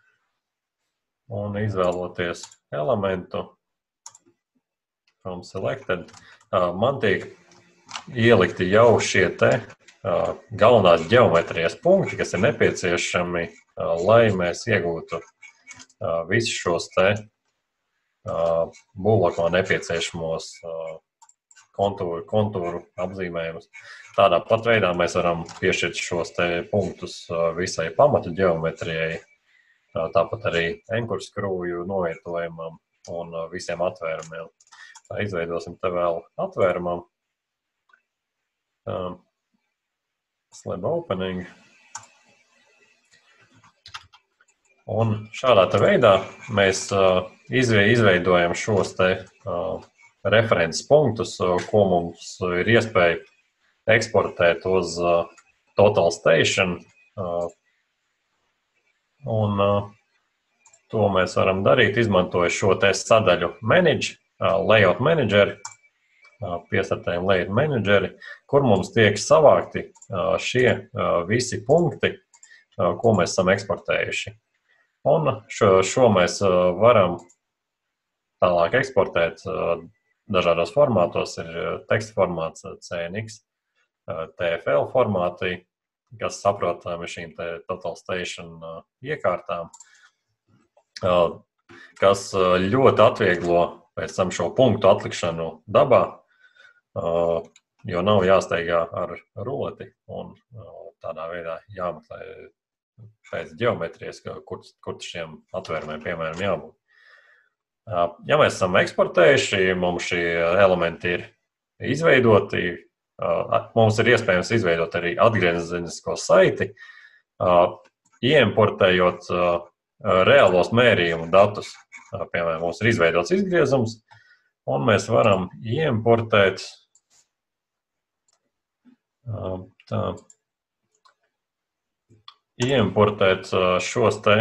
un izvēloties elementu from Selected, man tiek ielikti jau šie te galvenās ģeometrijas punkti, kas ir nepieciešami, lai mēs iegūtu visus šos te būvlaukumā nepieciešamos kontūru apzīmējumus. Tādā pat veidā mēs varam piešķirt šos te punktus visai pamatu ģeometrijai, tāpat arī enkuru skrūvju novietojumam un visiem atvērumiem. Tā izveidosim te vēl atvērumam. Slab Opening. Un šādā te veidā mēs izveidojam šos te references punktus, ko mums ir iespēja eksportēt uz Total Station. Un to mēs varam darīt, izmantojot šo te sadaļu Manage, Layout Manageri, piestartējam Layout Manageri, kur mums tiek savākti šie visi punkti, ko mēs esam eksportējuši. Un šo mēs varam tālāk eksportēt dažādos formātos. Ir teksta formāts CNX, TFL formāti, kas saprotami šīm te Total Station iekārtām, kas ļoti atvieglo pēc tam šo punktu atlikšanu dabā, jo nav jāsteigā ar ruleti un tādā veidā jāmeklē pēc ģeometrijas, kur šiem atvērumiem, piemēram, jābūt. Ja mēs esam eksportējuši, mums šie elementi ir izveidoti, mums ir iespējams izveidot arī atgriezenisko saiti, ieimportējot reālos mērījumu datus. Piemēram, mums ir izveidots izgriezums, un mēs varam ieimportēt šos te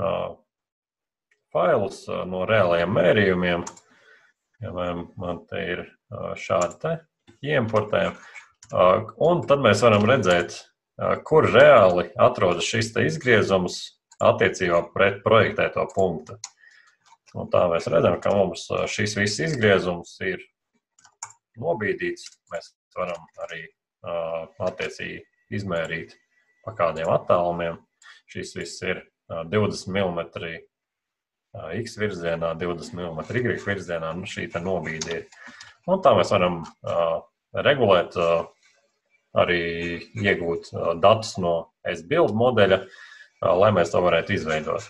failus no reālajiem mērījumiem. Piemēram, man te ir šādi te ieimportējumi. Un tad mēs varam redzēt, kur reāli atrodas šis te izgriezums attiecībā pret projektēto punktu. Un tā mēs redzam, ka mums šis viss izgriezums ir nobīdīts. Mēs varam arī attiecīgi izmērīt pa kādiem attālumiem. Šis viss ir 20 mm X virzienā, 20 mm Y virzienā, šī te nobīde ir. Un tā mēs varam regulēt, arī iegūt datus no S-Build modeļa, lai mēs to varētu izveidot.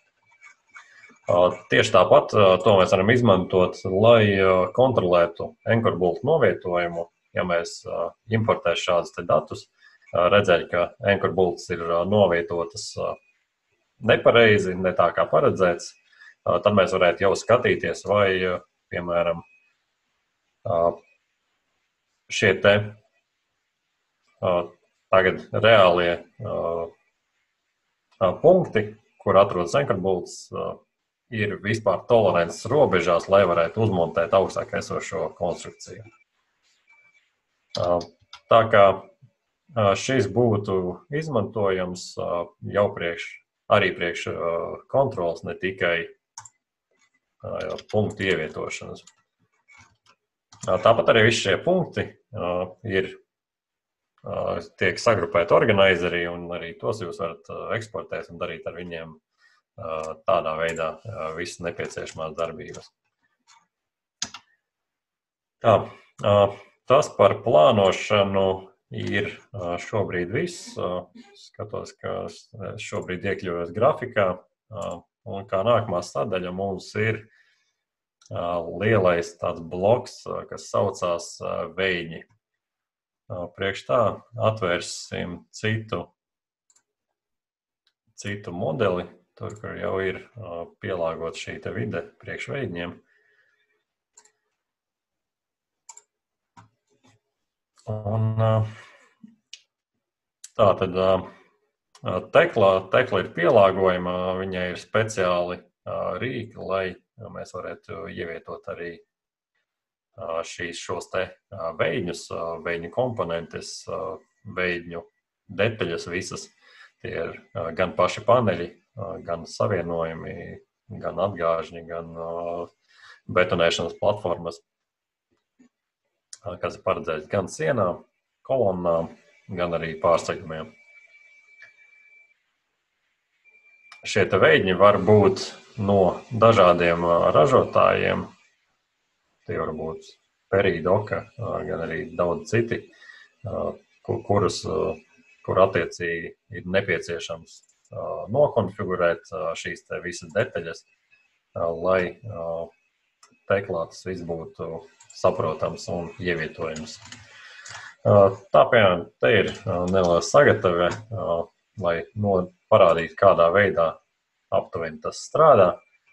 Tieši tāpat to mēs varam izmantot, lai kontrolētu Anchor Bolt novietojumu. Ja mēs importēsim šādus te datus, redzēt, ka Anchor Bolts ir novietotas nepareizi, ne tā kā paredzēts, tad mēs varētu jau skatīties, vai, piemēram, šie te tagad reālie punkti, kur atrodas Anchor Bolts, ir vispār tolerances robežās, lai varētu uzmontēt augstāk esošo konstrukciju. Tā kā šis būtu izmantojams jau arī priekš kontrols, ne tikai punktu ievietošanas. Tāpat arī visi šie punkti tiek sagrupēti organizerī, un arī tos jūs varat eksportēt un darīt ar viņiem tādā veidā visas nepieciešamās darbības. Tā, Tas par plānošanu ir šobrīd viss. Skatos, ka šobrīd iekļuvos grafikā. Un kā nākamā sadaļa mums ir lielais tāds bloks, kas saucās veļņi. Priekš tā atvērsim citu modeli, tur, kur jau ir pielāgot šī te vide priekš veļņiem. Un tā tad tekla ir pielāgojama, viņai ir speciāli rīki, lai mēs varētu ievietot arī šos te veļņus, veļņu komponentes, veļņu detaļas visas. Tie ir gan paši paneļi, gan savienojumi, gan atgāžņi, gan betonēšanas platformas, kas ir paredzēts gan sienām, kolonnām, gan arī pārceļumiem. Šie te veļņi var būt no dažādiem ražotājiem. Tie var būt Peridoka, gan arī daudz citi, kur attiecīgi ir nepieciešams nokonfigurēt šīs te visas detaļas, lai teklā tas viss būtu saprotams un ievietojams. Tā, piemēram, te ir neliela sagatave, lai parādītu, kādā veidā aptuveni tas strādā.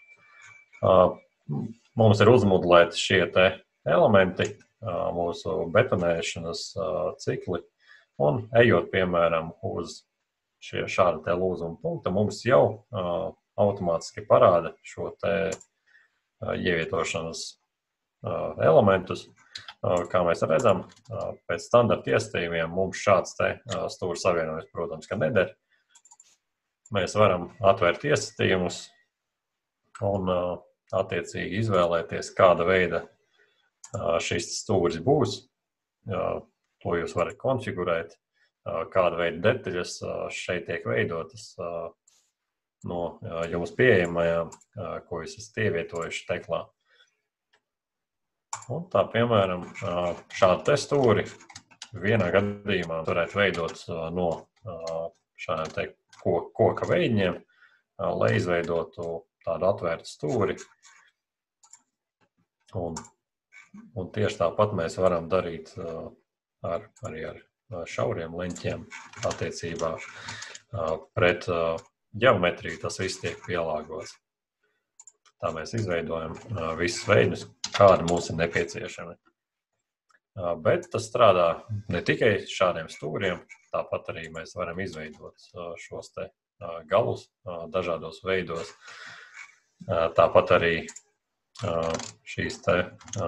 Mums ir uzmodelēti šie te elementi, mūsu betonēšanas cikli, un ejot, piemēram, uz šāda te lūzuma punkta, mums jau automātiski parāda šo te ievietošanas elementus. Kā mēs redzam, pēc standarta iestījumiem mums šāds te stūra savienojums, protams, ka neder. Mēs varam atvērt iestījumus un attiecīgi izvēlēties, kāda veida šis stūris būs. To jūs varat konfigurēt, kāda veida detaļas šeit tiek veidotas no jums pieejamajām, ko jūs esat ievietojuši teklā. Un tā, piemēram, šādu te stūri vienā gadījumā varētu veidot no šādiem te koka veļņiem, lai izveidotu tādu atvērtu stūri. Un tieši tāpat mēs varam darīt arī ar šauriem leņķiem attiecībā pret ģeometriju. Tas viss tiek pielāgots. Tā mēs izveidojam visus veidus, kādi mums ir nepieciešami. Bet tas strādā ne tikai šādiem stūriem, tāpat arī mēs varam izveidot šos te galus dažādos veidos. Tāpat arī šīs te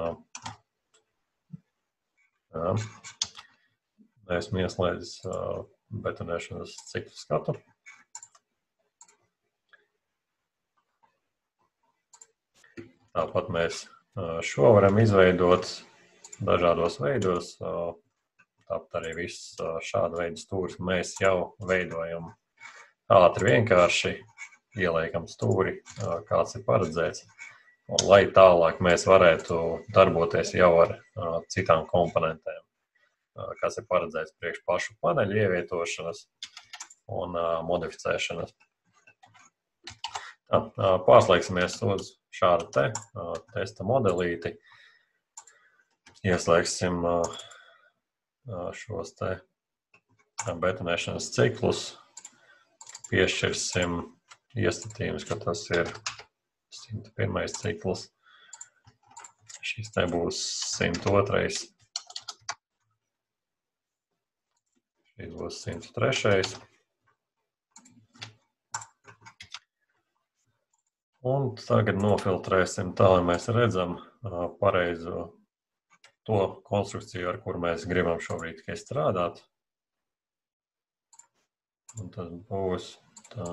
esmu ieslēdzis betonēšanas ciklu skatu. Tāpat mēs šo varam izveidot dažādos veidos. Tāpat arī viss šāda veida stūris mēs jau veidojam ātri vienkārši, ieliekam stūri, kāds ir paredzēts, lai tālāk mēs varētu darboties jau ar citām komponentēm, kas ir paredzēts priekš pašu paneļu ievietošanas un modificēšanas. Pārslēgsimies uz šādu te testa modelīti. Ieslēgsim šos te betonēšanas ciklus. Piešķirsim iestatījumus, ka tas ir 101. cikls. Šis te būs 102. Šis būs 103. Un tagad nofiltrēsim tā, lai mēs redzam pareizo to konstrukciju, ar kuru mēs gribam šobrīd tikai strādāt. Un tas būs tā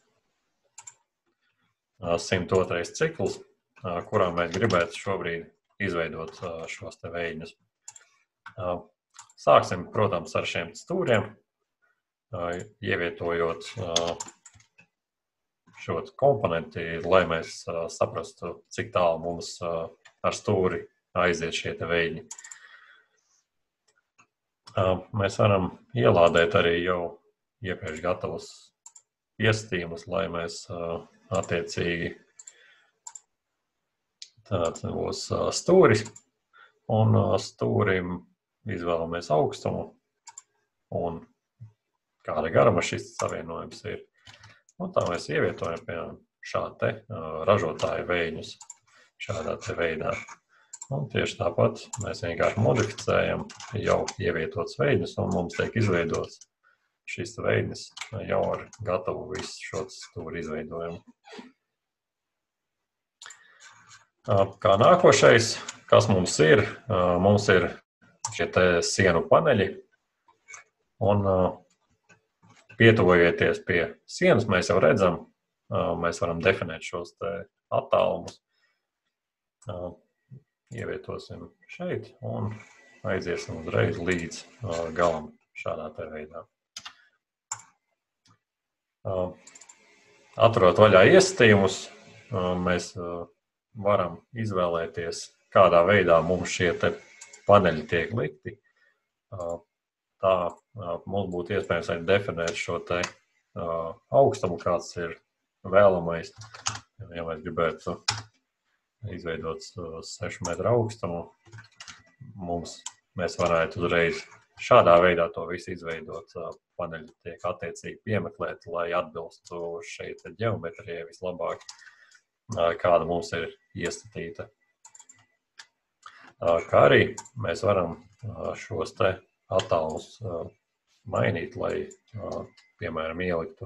102. cikls, kurā mēs gribētu šobrīd izveidot šos te veļņus. Sāksim, protams, ar šiem stūriem, ievietojot šo komponenti, lai mēs saprastu, cik tālu mums ar stūri aiziet šie te veļņi. Mēs varam ielādēt arī jau iepriekš gatavus piestījumus, lai mēs attiecīgi tāds būs stūris, un stūrim izvēlamies augstumu un kāda garuma šis savienojums ir. Un tā mēs ievietojam, piemēram, šādi te ražotāju veidus šādā te veidā. Un tieši tāpat mēs vienkārši modificējam jau ievietots veidus, un mums tiek izveidots šis veidnis jau ar gatavu visu šo stūri izveidojumu. Kā nākošais, kas mums ir šie te sienu paneļi, un pietuvojieties pie sienas, mēs jau redzam, mēs varam definēt šos te attālumus. Ievietosim šeit un aiziesim uzreiz līdz galam šādā te veidā. Atrot vaļā iesatījumus, mēs varam izvēlēties, kādā veidā mums šie te paneļi tiek likti. Tā mums būtu iespējams arī definēt šo te augstumu, kāds ir vēlamais. Ja mēs gribētu izveidot 6 metru augstumu, mēs varētu uzreiz šādā veidā to visu izveidot. Paneļi tiek attiecīgi piemeklēti, lai atbilstu šeit ģeometrijai vislabāk, kāda mums ir iestatīta. Kā arī mēs varam šos te attālumus mainīt, lai, piemēram, ieliktu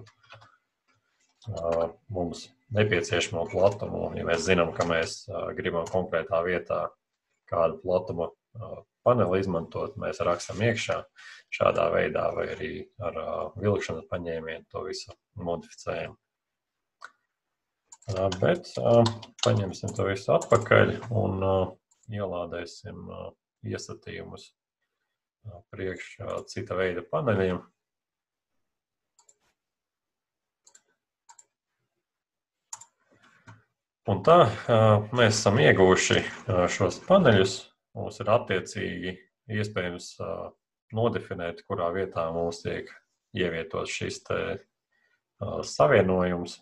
mums nepieciešamo platumu. Ja mēs zinām, ka mēs gribam konkrētā vietā kādu platuma paneli izmantot, mēs rakstam iekšā šādā veidā vai arī ar vilkšanas paņēmienu to visu modificējam. Bet paņemsim to visu atpakaļ un ielādēsim iesatījumus priekš cita veida paneļiem. Un tā mēs esam ieguvuši šos paneļus. Mums ir attiecīgi iespējams nodefinēt, kurā vietā mums tiek ievietots šis te savienojums.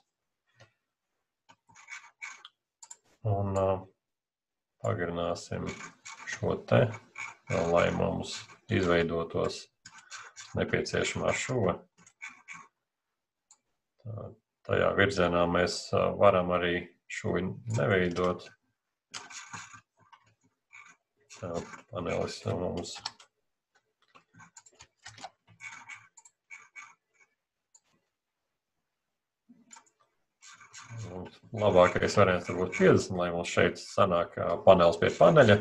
Un pagarināsim šo te, lai mums izveidotos nepieciešamā šuva. Tajā virzienā mēs varam arī šuvi neveidot. Tā panelis mums labākais variants var būt 50, lai mums šeit sanāk panelis pie paneļa.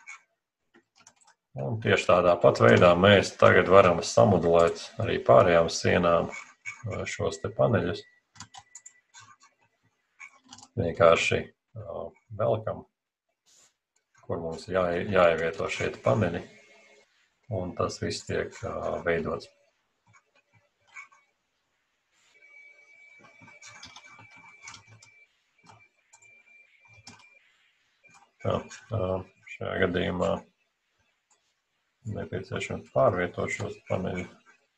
Un tieši tādā pat veidā mēs tagad varam samodulēt arī pārējām sienām šos te paneļus. Vienkārši velkam, kur mums jāievieto šeit paneļi, un tas viss tiek veidots. Šajā gadījumā nepieciešams pārvietot šos paneļus.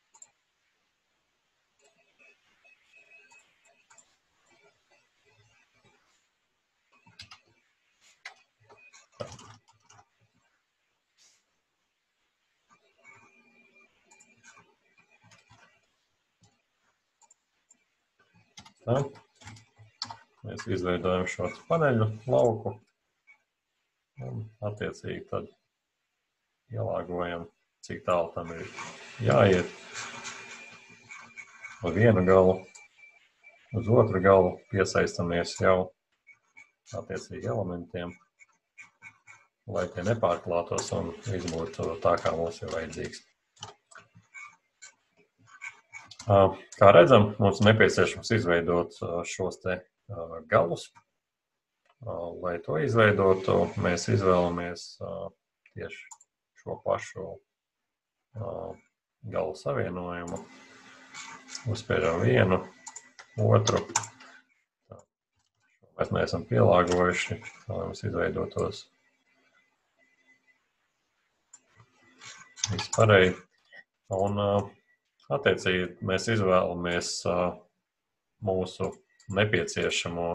Tā. Mēs izveidojam šo paneļu lauku un attiecīgi tad ielāgojam, cik tālu tam ir jāiet. Uz vienu galu, uz otru galu piesaistamies jau attiecīgi elementiem, lai tie nepārklātos un viss būtu tā, kā mums ir vajadzīgs. Kā redzam, mums nepieciešams izveidot šos te galus. Lai to izveidotu, mēs izvēlamies tieši šo pašu galu savienojumu. Uzspiežam vienu, otru. Mēs neesam pielāgojuši, lai mums izveidotos vispārēji. Un, attiecīgi, mēs izvēlamies mūsu nepieciešamo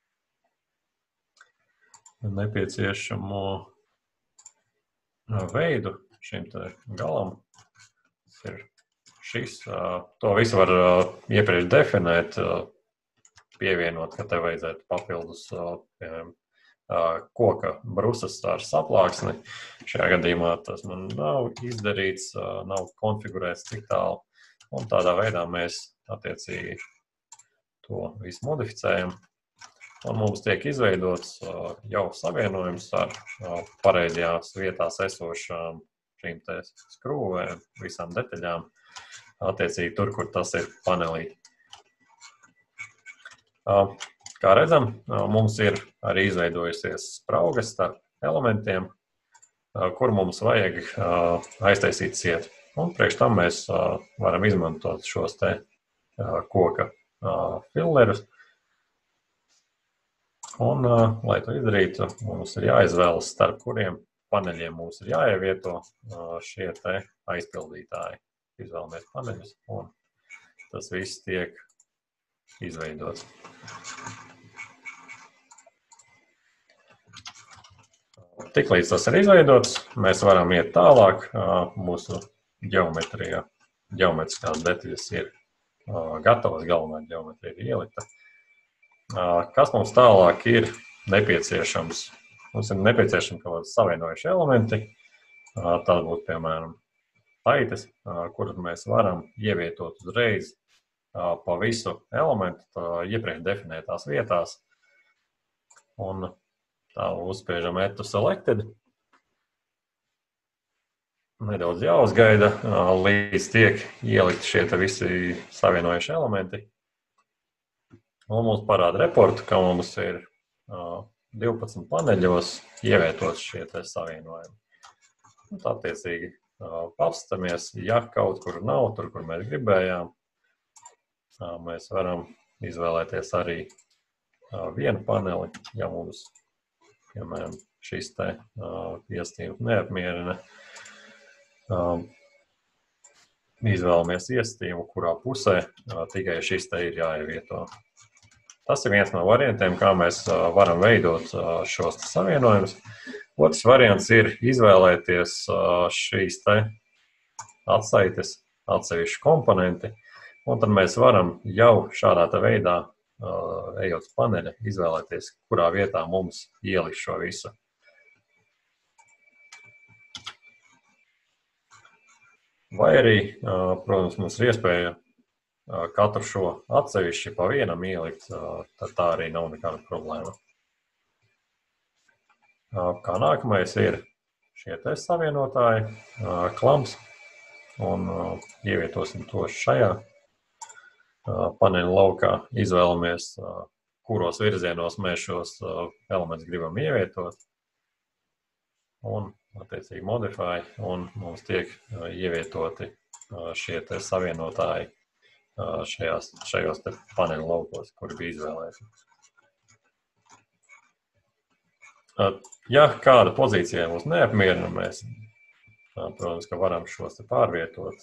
veidu šim te galam. Tas ir šis. To visu var iepriekš definēt, pievienot, ka te vajadzētu papildus, piemēram, koka brusas ar saplāksni. Šajā gadījumā tas man nav izdarīts, nav konfigurēts tik tālu. Un tādā veidā mēs attiecīgi to visu modificējam. Un mums tiek izveidots jau savienojums ar pareizajās vietās esošām šīm te skrūvēm, visām detaļām, attiecīgi tur, kur tas ir panelī. Kā redzam, mums ir arī izveidojusies spraugas starp elementiem, kur mums vajag aiztaisīt cietu. Un priekš tam mēs varam izmantot šos te koka fillerus. Un, lai to izdarītu, mums ir jāizvēlas, starp kuriem paneļiem mums ir jāievieto šie te aizpildītāji. Izvēlamies paneļus, un tas viss tiek izveidots. Tiklīdz tas ir izveidots, mēs varam iet tālāk. Mūsu ģeometrijā. Ģeometriskās detaļas ir gatavas, galvenā ģeometrija ir ielikta. Kas mums tālāk ir nepieciešams? Mums ir nepieciešami kaut kādi savienojuši elementi. Tad būtu, piemēram, taites, kuras mēs varam ievietot uzreiz pa visu elementu iepriekš definētās vietās. Un tā uzspiežam Add to Selected. Nedaudz jāuzgaida, līdz tiek ielikt šie te visi savienojuši elementi. Un mums parāda reportu, ka mums ir 12 paneļos ievietots šie te savienojumi. Un tā attiecīgi apstamies, ja kaut kur nav, tur, kur mēs gribējām, mēs varam izvēlēties arī vienu paneli, ja mums, piemēram, šis te iestījums neapmierina. Izvēlamies iestījumu, kurā pusē tikai šis te ir jāievieto. Tas ir viens no variantiem, kā mēs varam veidot šos savienojumus. Otrs variants ir izvēlēties šīs te atsaites, atsevišķu komponenti, un tad mēs varam jau šādā te veidā, ejot uz paneļa, izvēlēties, kurā vietā mums ielikt šo visu. Vai arī, protams, mums ir iespēja katru šo atsevišķi pa vienam ielikt, tad tā arī nav nekāda problēma. Kā nākamais ir šie te savienotāji, klamps, un ievietosim to šajā paneļa laukā. Izvēlamies, kuros virzienos mēs šos elementus gribam ievietot, un attiecīgi modify, un mums tiek ievietoti šie te savienotāji šajos te paneļa laukos, kuri bija izvēlēti. Ja kāda pozīcija mums neapmierina, mēs, protams, ka varam šos te pārvietot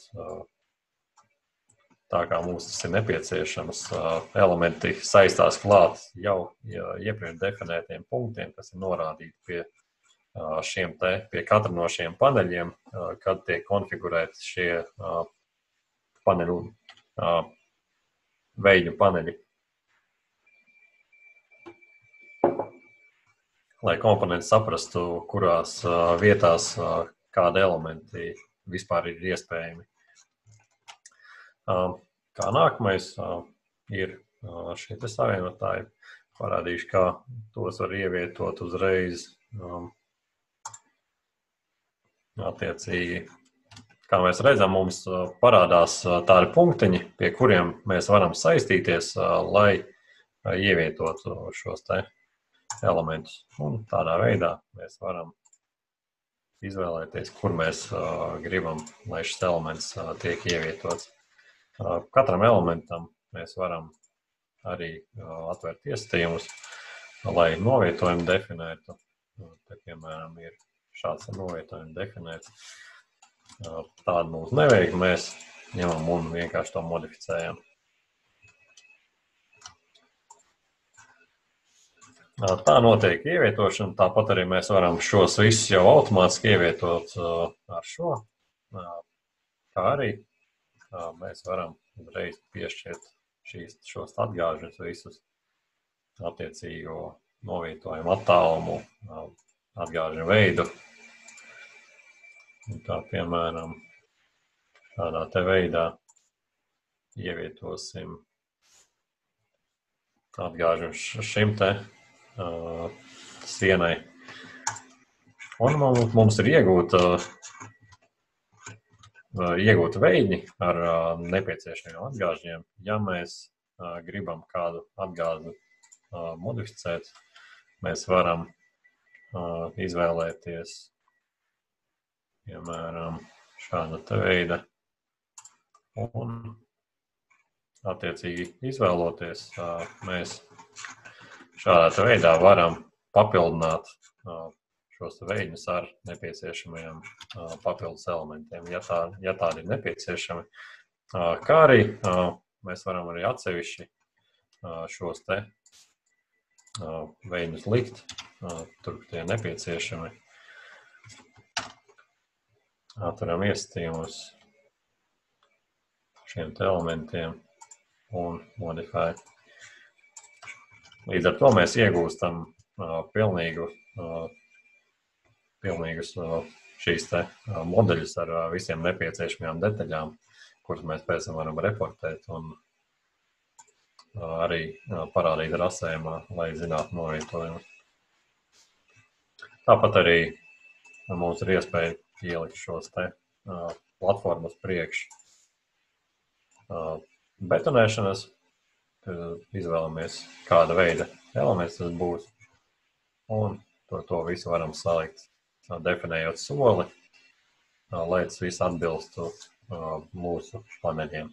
tā, kā mums tas ir nepieciešams. Elementi saistās klāt jau iepriekš definētiem punktiem, kas ir norādīti pie šiem te, pie katra no šiem paneļiem, kad tiek konfigurēti šie paneļu veļņu paneļi. Lai komponenti saprastu, kurās vietās kādi elementi vispār ir iespējami. Kā nākamais ir šie te savienotāji. Parādīšu, kā tos var ievietot uzreiz. Attiecīgi, kā mēs redzam, mums parādās tādi punktiņi, pie kuriem mēs varam saistīties, lai ievietotu šos te elementus. Un tādā veidā mēs varam izvēlēties, kur mēs gribam, lai šis elements tiek ievietots. Katram elementam mēs varam arī atvērt iestījumus, lai novietojumu definētu. Te, piemēram, ir šāds novietojums definēts. tāda mums nevajag, mēs ņemam un vienkārši to modificējam. Tā notiek ievietošana, tāpat arī mēs varam šos visus jau automātiski ievietot ar šo, kā arī mēs varam uzreiz piešķirt šos atgāžņus visus attiecīgo novietojumu attālumu, atgāžņu veidu. Un tā, piemēram, tādā te veidā ievietosim atgāžņu šim te sienai. Un mums ir iegūta veidi ar nepieciešamiem atgāžņiem. Ja mēs gribam kādu atgāžņu modificēt, mēs varam izvēlēties, piemēram, šāda te veida un attiecīgi izvēloties, mēs šādā te veidā varam papildināt šos veidus ar nepieciešamajiem papildus elementiem, ja tādi ir nepieciešami. Kā arī mēs varam arī atsevišķi šos te veidus likt, tur tie nepieciešami. Atveram iestījumus šiem te elementiem un modify. Līdz ar to mēs iegūstam pilnīgus šīs te modeļus ar visiem nepieciešamajām detaļām, kuras mēs pēc tam varam reportēt un arī parādīt rasējumā, lai zinātu novietojumu. Tāpat arī mums ir iespēja ielikt šos te platformas priekš betonēšanas. Izvēlamies, kāda veida elements tas būs, un to visu varam salikt, definējot soli, lai tas viss atbilstu mūsu paneļiem.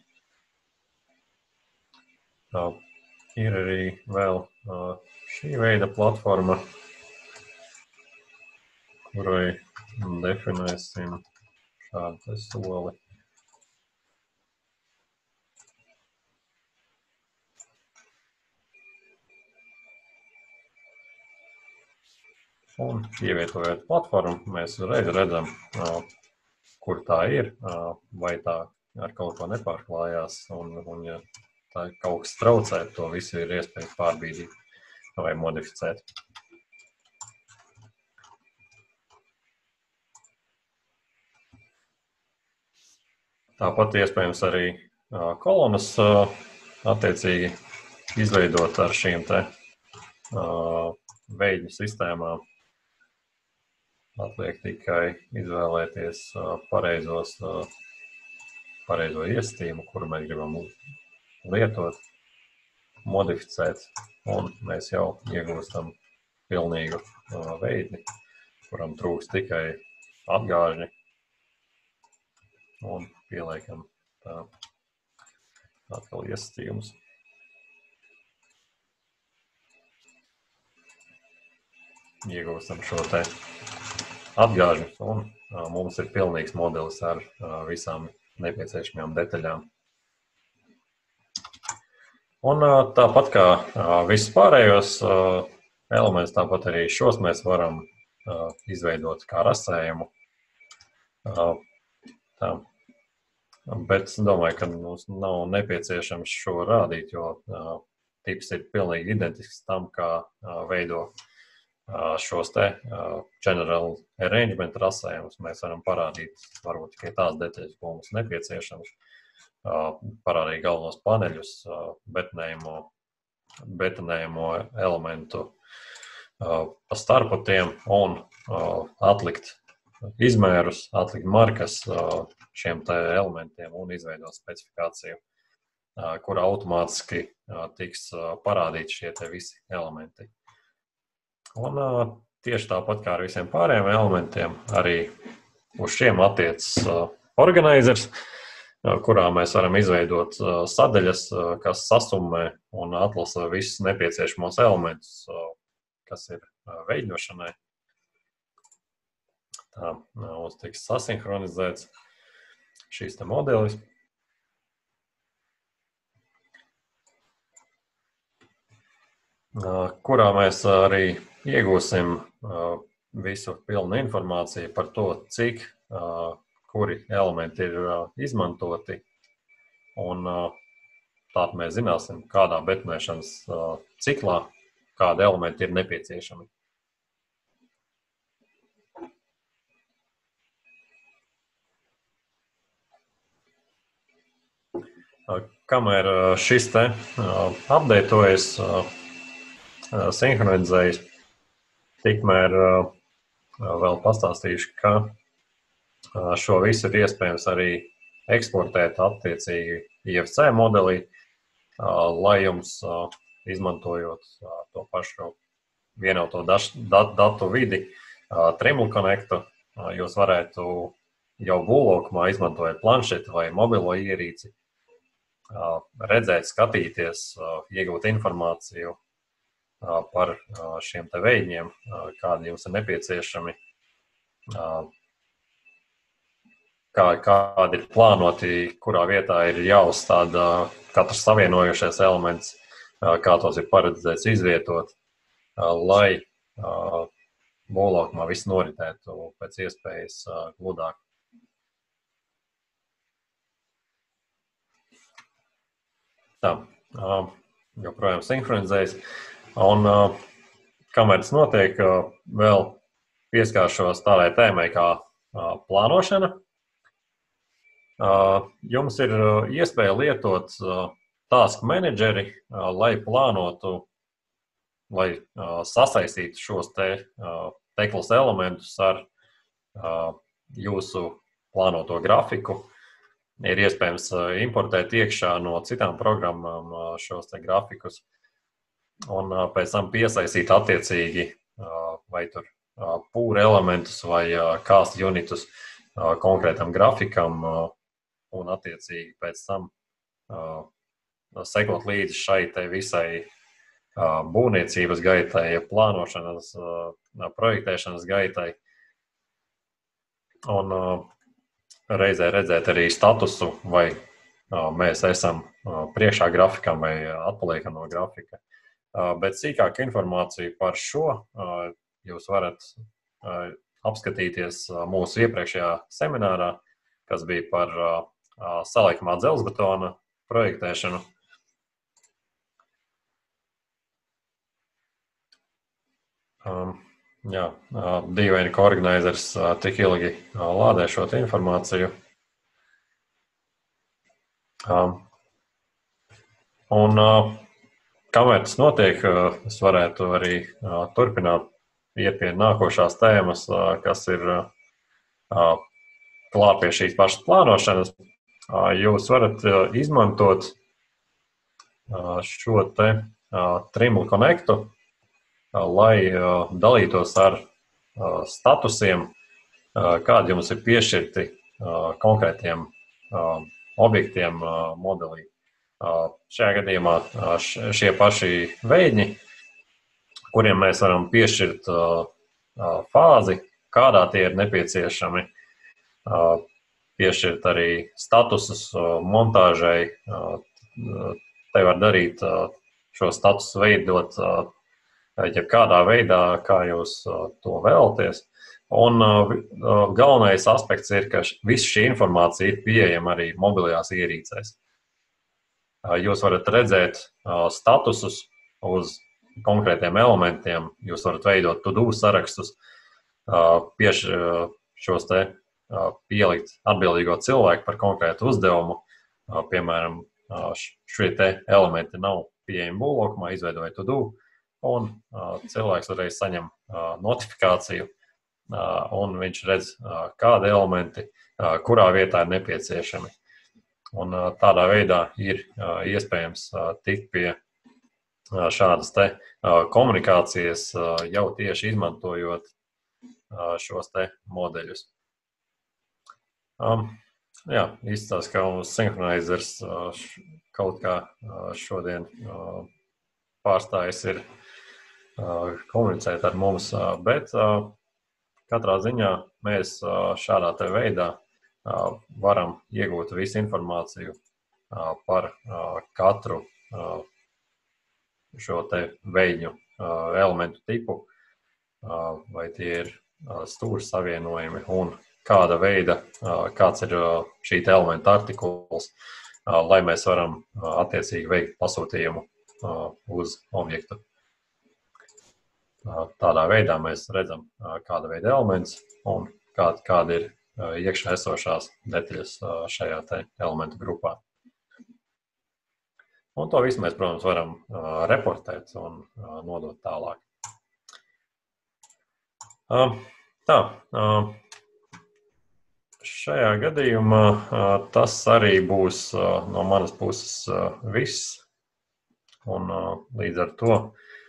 Ir arī vēl šī veida platforma, kurai definēsim šādu soli. Un ievietojot platformu, mēs uzreiz redzam, kur tā ir, vai tā ar kaut ko nepārklājās, un ja tā kaut kas traucē, to visu ir iespējams pārbīdīt vai modificēt. Tāpat iespējams arī kolonas attiecīgi izveidot ar šīm te veidņu sistēmām. Atliek tikai izvēlēties pareizo iestījumu, kuru mēs gribam lietot, modificēt, un mēs jau iegūstam pilnīgu veidni, kuram trūks tikai atgāžņi, un pieliekam tā atkal iestījumus. Iegūstam šo te atgāžņus, un mums ir pilnīgs modelis ar visām nepieciešamajām detaļām. Un tāpat kā visus pārējos elementus, tāpat arī šos mēs varam izveidot kā rasējumu. Tā. Bet es domāju, ka mums nav nepieciešams šo rādīt, jo tips ir pilnīgi identisks tam, kā veido šos te general arrangement rasējumus. Mēs varam parādīt varbūt tikai tās detaļas, ko mums nepieciešams. Parādīt galvenos paneļus, betonējumu elementu pa starpu tiem un atlikt izmērus, atlikt markas šiem te elementiem un izveidot specifikāciju, kura automātiski tiks parādīt šie te visi elementi. Un tieši tāpat kā ar visiem pārējiem elementiem, arī uz šiem attiecas organizers, kurā mēs varam izveidot sadaļas, kas sasummē un atlasa visus nepieciešamos elementus, kas ir veidnošanai. Tā mums tiks sasinhronizēts šīs te modelis. Kurā mēs arī iegūsim visu pilnu informāciju par to, cik kuri elementi ir izmantoti, un tātad mēs zināsim, kādā betonēšanas ciklā kādi elementi ir nepieciešami. Kamēr šis te updatējas, sinhronizējas, tikmēr vēl pastāstīšu, ka šo visu ir iespējams arī eksportēt attiecīgi IFC modelī, lai jums, izmantojot to pašu vienoto datu vidi, Trimble Connectu, jūs varētu jau būvlaukumā, izmantojot planšeti vai mobilo ierīci, redzēt, skatīties, iegūt informāciju par šiem te veidņiem, kādi jums ir nepieciešami, kādi ir plānoti, kurā vietā ir jāuzstāda katrs savienojušais elements, kā tos ir paredzēts izvietot, lai būvlaukumā viss noritētu pēc iespējas gludāk. Tā, joprojām sinhronizējas, un kamēr tas notiek, vēl pieskāršos tādai tēmai kā plānošana. Jums ir iespēja lietot task menedžeri, lai plānotu, lai sasaistītu šos teklas elementus ar jūsu plānoto grafiku. Ir iespējams importēt iekšā no citām programmām šos te grafikus un pēc tam piesaistīt attiecīgi vai tur pūra elementus vai cast unitus konkrētam grafikam un attiecīgi pēc tam sekot līdzi šai te visai būvniecības gaitai, plānošanas, projektēšanas gaitai un reizē redzēt arī statusu, vai mēs esam priekšā grafikam vai atpaliekam no grafika. Bet sīkāku informāciju par šo jūs varat apskatīties mūsu iepriekšējā seminārā, kas bija par saliekamā dzelzbetona projektēšanu. Jā, dīvaini, ka organizers tik ilgi lādē šo informāciju. Un kamēr tas notiek, es varētu arī turpināt iet pie nākošās tēmas, kas ir klāt pie šīs pašas plānošanas. Jūs varat izmantot šo te Trimble Connectu, lai dalītos ar statusiem, kādi jums ir piešķirti konkrētiem objektiem modelī. Šajā gadījumā šie paši veidņi, kuriem mēs varam piešķirt fāzi, kādā tie ir nepieciešami, piešķirt arī statusus montāžai. Te var darīt šo statusu veidot jebkādā veidā, kā jūs to vēlaties. Un galvenais aspekts ir, ka visa šī informācija ir pieejama arī mobilajās ierīcēs. Jūs varat redzēt statusus uz konkrētiem elementiem, jūs varat veidot to-do sarakstus, šos te pielikt atbildīgo cilvēku par konkrētu uzdevumu. Piemēram, šie te elementi nav pieejami būvlaukumā, izveidojot to-do, un cilvēks uzreiz saņem notifikāciju, un viņš redz, kādi elementi, kurā vietā ir nepieciešami. Un tādā veidā ir iespējams tikt pie šādas te komunikācijas, jau tieši izmantojot šos te modeļus. Jā, izstāst, ka mums sinhronizers kaut kā šodien pārstājas ir komunicēt ar mums, bet katrā ziņā mēs šādā te veidā varam iegūt visu informāciju par katru šo te veidņu elementu tipu, vai tie ir stūri savienojumi un kāda veida, kāds ir šī elementa artikuls, lai mēs varam attiecīgi veikt pasūtījumu uz objektu. Tādā veidā mēs redzam, kāda veida elements un kāda ir iekšā esošās detaļas šajā te elementu grupā. Un to visu mēs, protams, varam reportēt un nodot tālāk. Tā, šajā gadījumā tas arī būs no manas puses viss. Un līdz ar to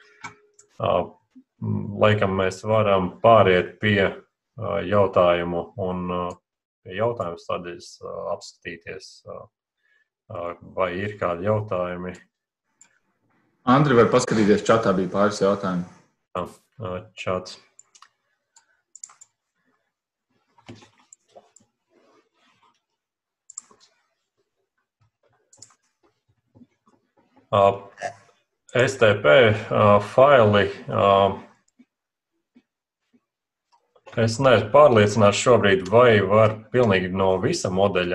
laikam mēs varam pāriet pie jautājumu un pie jautājumu sadaļas apskatīties, vai ir kādi jautājumi. Andri, var paskatīties, čatā bija pāris jautājumi. Čats. STP faili. Es neesmu pārliecināts šobrīd, vai var pilnīgi no visa modeļa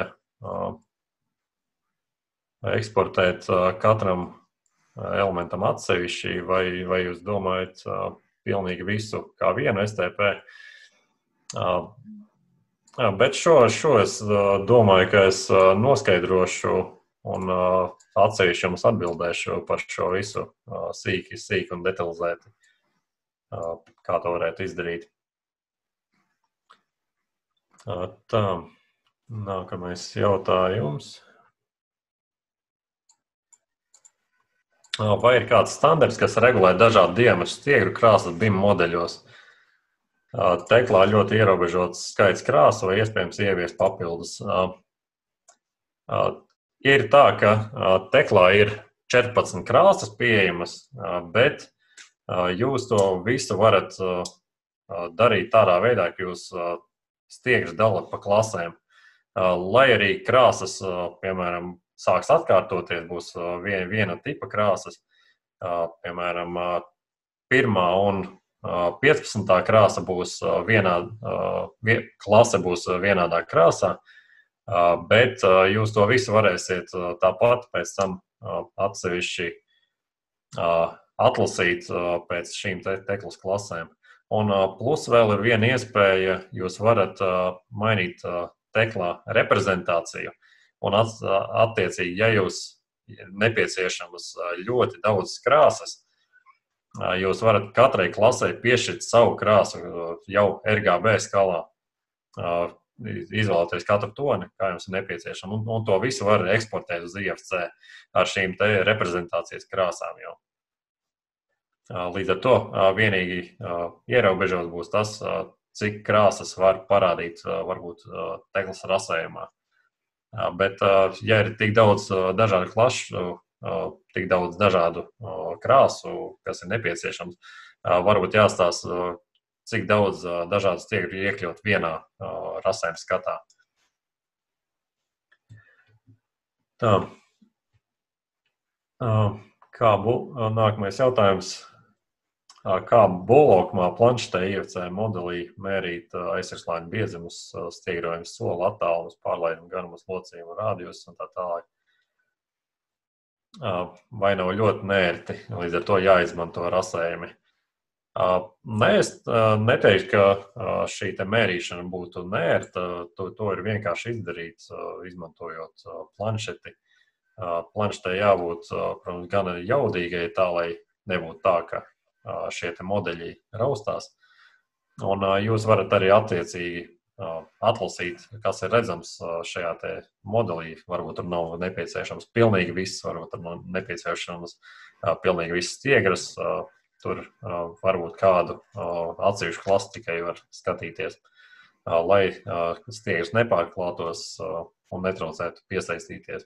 eksportēt katram elementam atsevišķi, vai jūs domājat pilnīgi visu kā vienu STP. Bet šo es domāju, ka es noskaidrošu un atsevišķi jums atbildēšu par šo visu sīki un detalizēti, kā to varētu izdarīt. Tā, nākamais jautājums. Vai ir kāds standarts, kas regulē dažādu diametru stiegru krāsas BIM modeļos? Teklā ļoti ierobežots skaits krāsu vai iespējams ieviest papildus. Ir tā, ka teklā ir 14 krāsas pieejamas, bet jūs to visu varat darīt tādā veidā, ka jūs stiegras dalat pa klasēm. Lai arī krāsas, piemēram, sāks atkārtoties, būs viena tipa krāsas, piemēram, 1. un 15. krāsa būs klase būs vienādā krāsā, bet jūs to visu varēsiet tāpat pēc tam atsevišķi atlasīt pēc šīm teklas klasēm. Un plus vēl ir viena iespēja, jūs varat mainīt teklā reprezentāciju. Un attiecīgi, ja jūs nepieciešamas ļoti daudz krāsas, jūs varat katrai klasē piešķirt savu krāsu jau RGB skalā, izvēlēties katru toni, kā jums ir nepieciešama. Un to visu var eksportēt uz IFC ar šīm te reprezentācijas krāsām jau. Līdz ar to vienīgi ierobežos būs tas, cik krāsas var parādīt varbūt teklas rasējumā. Bet, ja ir tik daudz dažādu klašu, tik daudz dažādu krāsu, kas ir nepieciešams, varbūt jāstāsta, cik daudz dažādu stiegru ir iekļaut vienā rasējuma skatā. Tā. Nākamais jautājums. Kā bolokmā planšetē IFC modelī mērīt aizsargslāņu biezumus, stiegrojumus, soli attālumus, pārlaidumu garumus, locījumu rādījus un tā tālāk? Vai nav ļoti nērti, līdz ar to jāizmanto rasējumi? Nē, es neteiktu, ka šī te mērīšana būtu nērta. To ir vienkārši izdarīt, izmantojot planšeti. Planšetē jābūt, protams, gan jaudīgai tā, lai nebūtu tā, ka šie te modeļi raustās. Un jūs varat arī attiecīgi atlasīt, kas ir redzams šajā te modelī. Varbūt tur nav nepieciešams pilnīgi viss, varbūt tur nav nepieciešams pilnīgi viss stiegras. Tur varbūt kādu atsevišķu klasu tikai var skatīties, lai stiegras nepārklātos un netraucētu piesaistīties.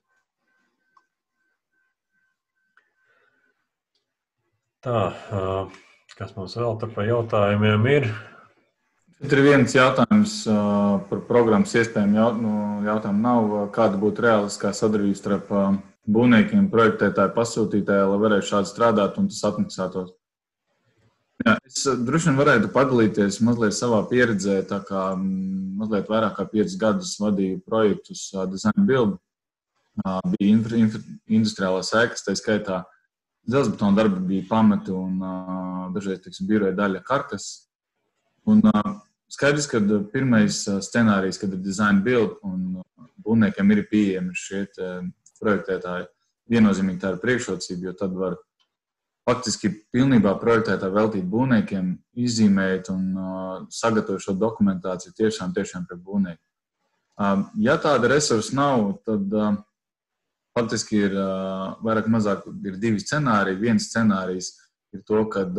Tā, kas mums vēl par jautājumiem ir? Ir viens jautājums par programmas iespējām jautājumu nav, kāda būtu realistiskā sadarbība starp būvniekiem, projektētāju, pasūtītāju, lai varētu šādi strādāt un tas atmaksātos. Jā, es droši vien varētu padalīties mazliet savā pieredzē, tā kā mazliet vairāk kā 5 gadus vadīju projektus Design Build. Bija industriālās ēkas, tā skaitā dzelzbetona darbi bija pamati un dažreiz, biroja daļa karkas. Un skaidrs, ka pirmais scenārijs, kad ir Design Build un būvniekiem ir pieejami šie projektētāji, viennozīmīgi tā ir priekšrocība, jo tad var faktiski pilnībā projektētāji veltīt būvniekiem, izzīmēt un sagatavot šo dokumentāciju tiešām pret būvnieku. Ja tāda resursa nav, tad faktiski ir vairāk mazāk ir 2 scenāriji. Viens scenārijs ir to, kad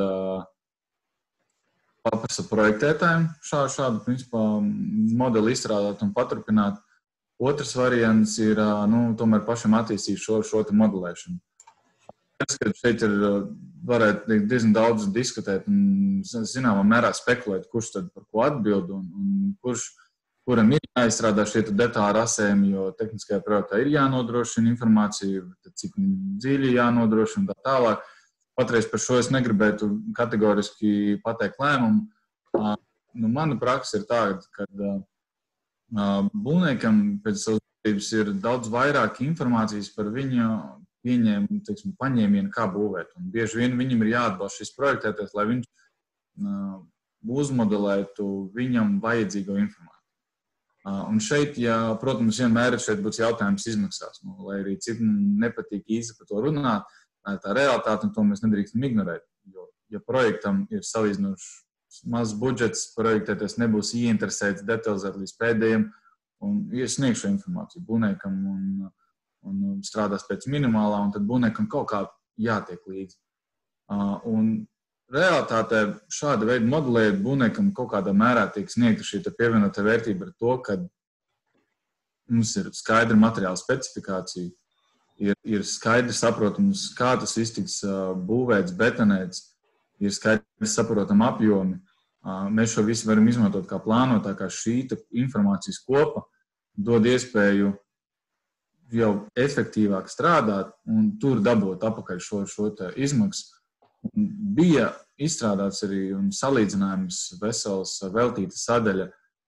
paprasa projektētājiem šādu principā modeli izstrādāt un paturpināt. Otrs variants ir tomēr pašam attīstīt šo modelēšanu. Šeit varētu diezgan daudz diskutēt un zināmā mērā spekulēt, kurš tad par ko atbild un kuram ir jāizstrādā šie detāli rasējumi, jo tehniskajā projektā ir jānodrošina informācija, cik dziļi jānodrošina tā tālāk. Patreiz par šo es negribētu kategoriski pateikt lēmumu. Mana praksa ir tāda, ka būvniekam pēc savas darbības ir daudz vairāk informācijas par viņa paņēmienu, kā būvēt. Un bieži vien viņam ir jāatbalsta šis projektētājs, lai viņš uzmodelētu viņam vajadzīgo informāciju. Un šeit, protams, vienmēr šeit būs jautājums izmaksās. Lai arī cik nepatīk īsti par to runāt, tā realitāte, un to mēs nedrīkstam ignorēt. Jo, ja projektam ir salīdzinoši mazs budžets, projektētājs nebūs ieinteresēts detalizēt līdz pēdējiem un sniegšu informāciju būvniekam un strādās pēc minimālā, un tad būvniekam kaut kā jātiek līdzi. Un realitātē šāda veida modelējot būvniekam kaut kādā mērā tiek sniegta šī pievienotā vērtība ar to, ka mums ir skaidra materiāla specifikācija, ir skaidri saprotams, kā tas viss tiks būvēts, betonēts, ir skaidri saprotam apjomi. Mēs šo visu varam izmantot kā plānotā, kā šī informācijas kopa dod iespēju jau efektīvāk strādāt un tur dabūt apakaļ šo izmaksu. Bija izstrādāts arī un salīdzinājums vesels veltīta sadaļa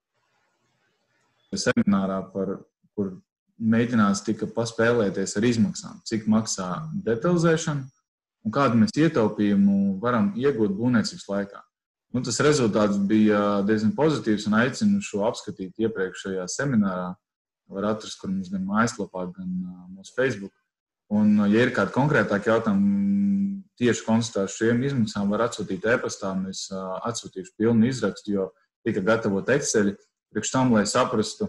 seminārā, kur mēģinās tika paspēlēties ar izmaksām, cik maksā detalizēšana un kādu mēs ietaupījumu varam iegūt būvniecības laikā. Tas rezultāts bija diezgan pozitīvs un aicinu šo apskatīt iepriekšējā seminārā. Var atrast, kur mums gan mājaslapā, gan mūsu Facebook. Un, ja ir kādi konkrētāki jautājumi tieši konstatējuši šiem izmaksām, var atsūtīt e-pastā. Es atsūtīšu pilnu izrakstu, jo tika gatavot Exceli priekš tam, lai saprastu,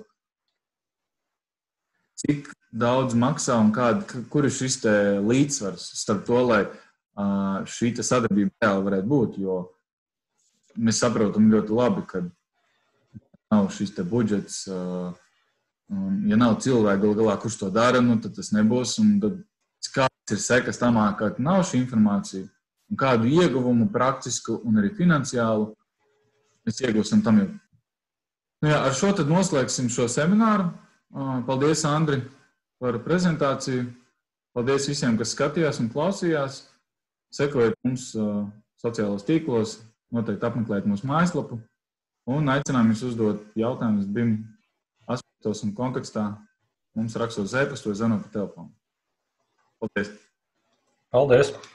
cik daudz maksā un kur ir šis līdzsvars starp to, lai šī sadarbība reāli varētu būt, jo mēs saprotam ļoti labi, ka nav šis budžets, ja nav cilvēki galu galā, kurš to dara, tad tas nebūs, un tad kāds ir sekas tamā, ka nav šī informācija, un kādu ieguvumu praktisku un arī finansiālu mēs iegūstam tam jau. Ar šo tad noslēgsim šo semināru. Paldies, Andri, par prezentāciju. Paldies visiem, kas skatījās un klausījās. Sekojiet mums sociālos tīklos, noteikti apmeklēt mūsu mājaslapu un aicinām jūs uzdot jautājumus BIM aspektos un kontekstā. Mums rakstot uz e-pastu vai zvanot pa telefonu. Paldies! Paldies!